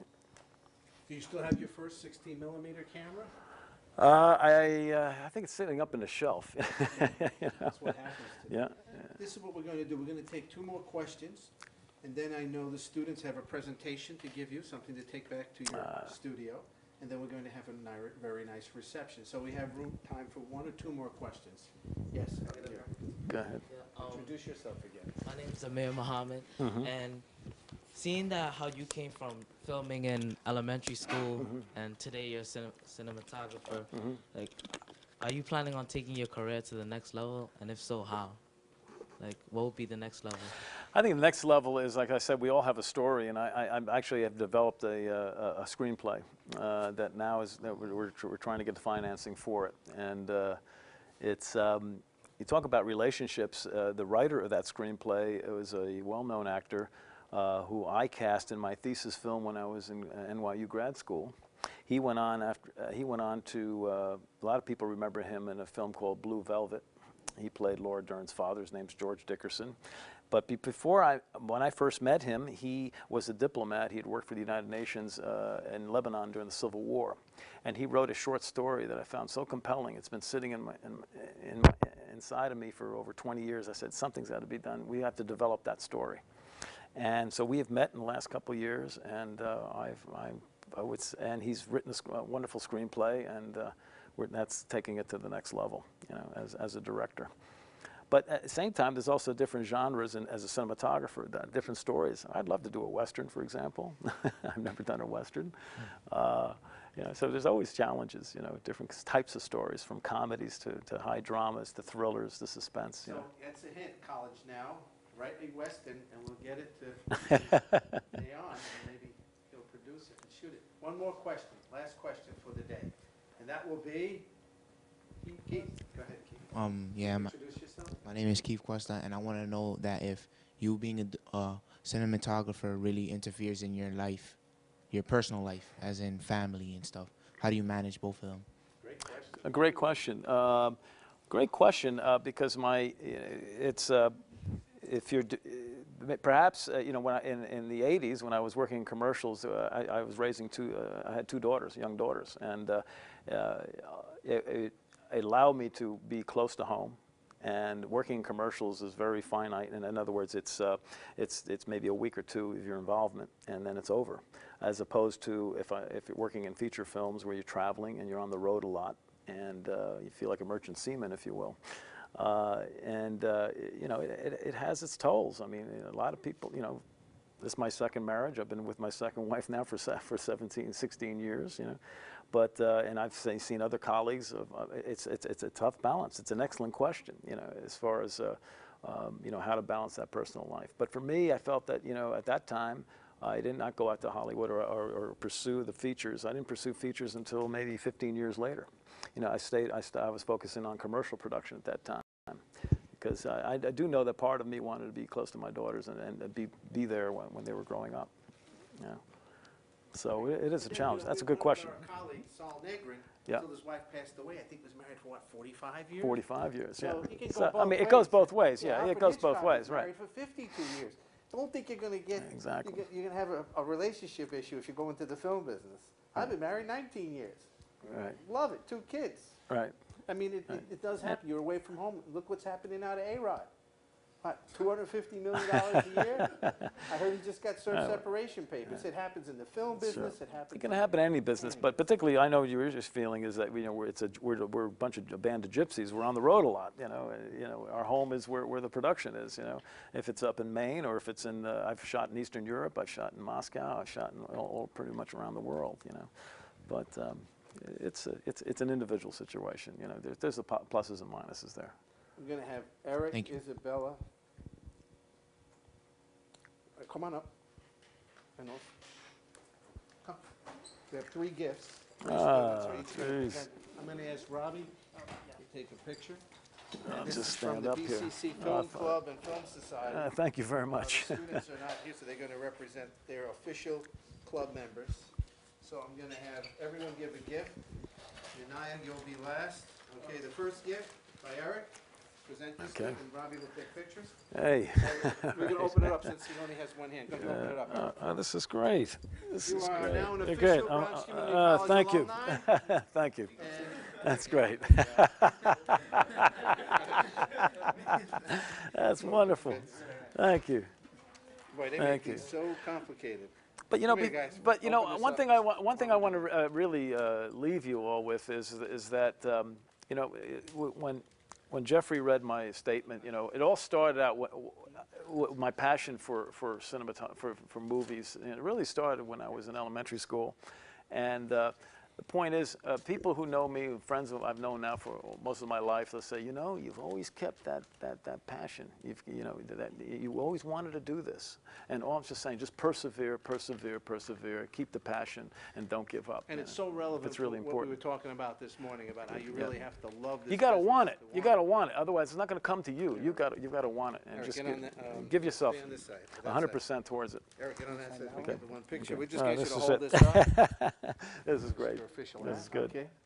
Do you still have your first sixteen millimeter camera? Uh, I uh, I think it's sitting up in the shelf. You know? That's what happens today. Yeah. This is what we're going to do. We're going to take two more questions, and then I know the students have a presentation to give you, something to take back to your Uh, studio, and then we're going to have a ni- very nice reception. So we have room, time for one or two more questions. Yes, up here. Go ahead. Yeah, um, Introduce yourself again. My name is Amir Muhammad, Mhm. and seeing that how you came from filming in elementary school Mhm. and today you're a cine- cinematographer, Mhm. like, are you planning on taking your career to the next level? And if so, how? Like, what would be the next level? I think the next level is, like I said, we all have a story, and I, I, I actually have developed a, uh, a screenplay uh, that now is that we're, we're, tr- we're trying to get the financing for it, and uh, it's um, you talk about relationships. Uh, the writer of that screenplay was a well-known actor uh, who I cast in my thesis film when I was in uh, N Y U grad school. He went on after uh, he went on to uh, a lot of people remember him in a film called Blue Velvet. He played Laura Dern's father. His name's George Dickerson. But be before I, when I first met him, he was a diplomat. He had worked for the United Nations uh, in Lebanon during the Civil War. And he wrote a short story that I found so compelling. It's been sitting in my, in, in my, inside of me for over twenty years. I said, something's got to be done. We have to develop that story. And so we have met in the last couple of years, and uh, I've, I've, I would, s- and he's written a sc- a wonderful screenplay, and uh, we're, that's taking it to the next level, you know, as, as a director. But at the same time, there's also different genres, and as a cinematographer, th- different stories. I'd love to do a Western, for example. I've never done a Western. Uh, you know, so there's always challenges, you know, different types of stories, from comedies to, to high dramas, to thrillers, to suspense. You So know. that's a hint, college now, write a Western, and we'll get it to Leon, and maybe he'll produce it and shoot it. One more question, last question for the day, and that will be, Keith, Keith, go ahead, Keith. Um, yeah, my, Introduce yourself. my name is Keith Cuesta, and I want to know that if you being a d- uh, cinematographer really interferes in your life, your personal life, as in family and stuff. How do you manage both of them? Great question. A great question. Um, great question uh, because my it's uh, if you're d- uh, perhaps uh, you know when I, in in the eighties when I was working in commercials, uh, I, I was raising two. Uh, I had two daughters, young daughters, and uh, uh, it, it it allowed me to be close to home. And working in commercials is very finite, and in other words, it's uh, it's it's maybe a week or two of your involvement, and then it's over. As opposed to if I, if you're working in feature films where you're traveling and you're on the road a lot, and uh, you feel like a merchant seaman, if you will. Uh, and uh, you know, it, it, it has its tolls. I mean, a lot of people, you know, this is my second marriage. I've been with my second wife now for se- for seventeen, sixteen years. You know. But uh, and I've say, seen other colleagues. Of, uh, it's it's it's a tough balance. It's an excellent question, you know, as far as uh, um, you know how to balance that personal life. But for me, I felt that you know at that time, I did not go out to Hollywood or, or, or pursue the features. I didn't pursue features until maybe fifteen years later. You know, I stayed. I, st- I was focusing on commercial production at that time because I, I do know that part of me wanted to be close to my daughters and, and be be there when, when they were growing up. Yeah. So it, it is a challenge. That's a good question. Our colleague, Saul Negrin, Yeah. until his wife passed away, I think was married for what, forty-five years? forty-five years, yeah. So it can go So, I both mean, it ways. goes both ways, yeah, it Alfred goes both Hitchcock ways, was right. married for fifty-two years. Don't think you're going to get, Exactly. you're, you're going to have a, a relationship issue if you go into the film business. I've been married nineteen years. Right. Love it, two kids. Right. I mean, it, it, it does happen. You're away from home. Look what's happening now to A-Rod. What, two hundred fifty million dollars a year? I heard he just got served Uh, separation papers. It happens in the film business. Sure. It happens. It can happen in any business, but particularly, I know your just feeling is that you know we're it's a we're, we're a bunch of a band of gypsies. We're on the road a lot. You know, uh, you know, our home is where, where the production is. You know, if it's up in Maine or if it's in uh, I've shot in Eastern Europe. I've shot in Moscow. I've shot in all, all pretty much around the world. You know, but um, it's a, it's it's an individual situation. You know, there's there's the pu- pluses and minuses there. We're going to have Eric, Thank you. Isabella. Uh, Come on up. And also- Come. We have three gifts. Three Ah, students are each gonna jeez. present. I'm going to ask Robbie to take a picture. I'll And this just is from stand the up here. B C C Oh, Film fine. Club and Film Society. Uh, thank you very Uh, much. The students are not here, so they're going to represent their official club members. So I'm going to have everyone give a gift. Anaya, you'll be last. Okay, the first gift by Eric. Present this Okay. gift, and Robbie will take pictures. Hey. We're going to open it up since he only has one hand. Come, open it up. Uh, uh, this is great. This You is are great. now an You're official great. Bronx Uh, Community uh, College thank you. alumni. Thank you. That's great. That's wonderful. Thank you. Boy, they Thank make you. these so complicated. But you know, Come here, be- guys. but you know, Open this one up. thing I want, one thing I want to uh, really uh, leave you all with is is that um, you know, it- w- when when Jeffrey read my statement, you know, it all started out w- w- my passion for for cinema for for movies. And it really started when I was in elementary school, and. Uh, The point is, uh, people who know me, friends who I've known now for most of my life, they'll say, you know, you've always kept that that that passion. You've you know that you always wanted to do this. And all I'm just saying, just persevere, persevere, persevere. Keep the passion and don't give up. And you it's know. so relevant It's really to what important. we were talking about this morning about how you Yeah. really have to love this. You got to business want it. to You got to want it. Otherwise, it's not going to come to you. You got to you got to want it and Eric, just get give, on the, um, give yourself stay on this side, that one hundred percent towards it. Eric, get on that side. We Okay. get the one picture. Okay. We just Oh, get you this to is hold it. this up. This is great. Your official This hat. is good. Okay.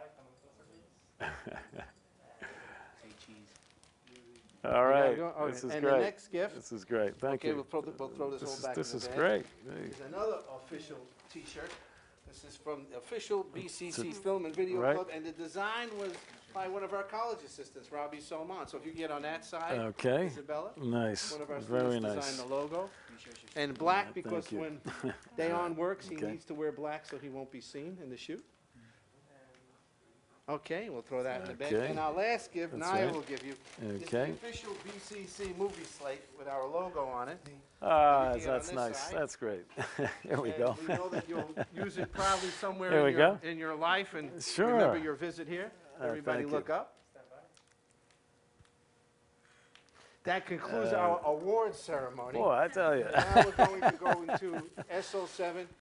All You gotta right. go- oh, This is and great. the next gift. This is great. Thank okay, you. We'll throw, the, we'll throw this, This whole is- back this in is the bag. great. There you There's another official T-shirt. This is from the official B C C It's a- Film and Video right. Club, and the design was by one of our college assistants, Robbie Solomon. So if you get on that side, Okay. Isabella. Nice. One of our Very students nice. designed the logo. And black Yeah, because thank you. when Dayon works, he Okay. needs to wear black so he won't be seen in the shoot. Okay, we'll throw that in the bag. Okay. And our last gift, That's Naya right. will give you, is the Okay. official B C C movie slate with our logo on it. Ah, And you can get that's on this nice. side. That's great. Here we And go. we know that you'll use it probably somewhere There in, we your, go. in your life and Sure. remember your visit here. Uh, Everybody thank you. look up. That concludes Uh, our awards ceremony. Boy, I tell you. Now we're going to go into S O seven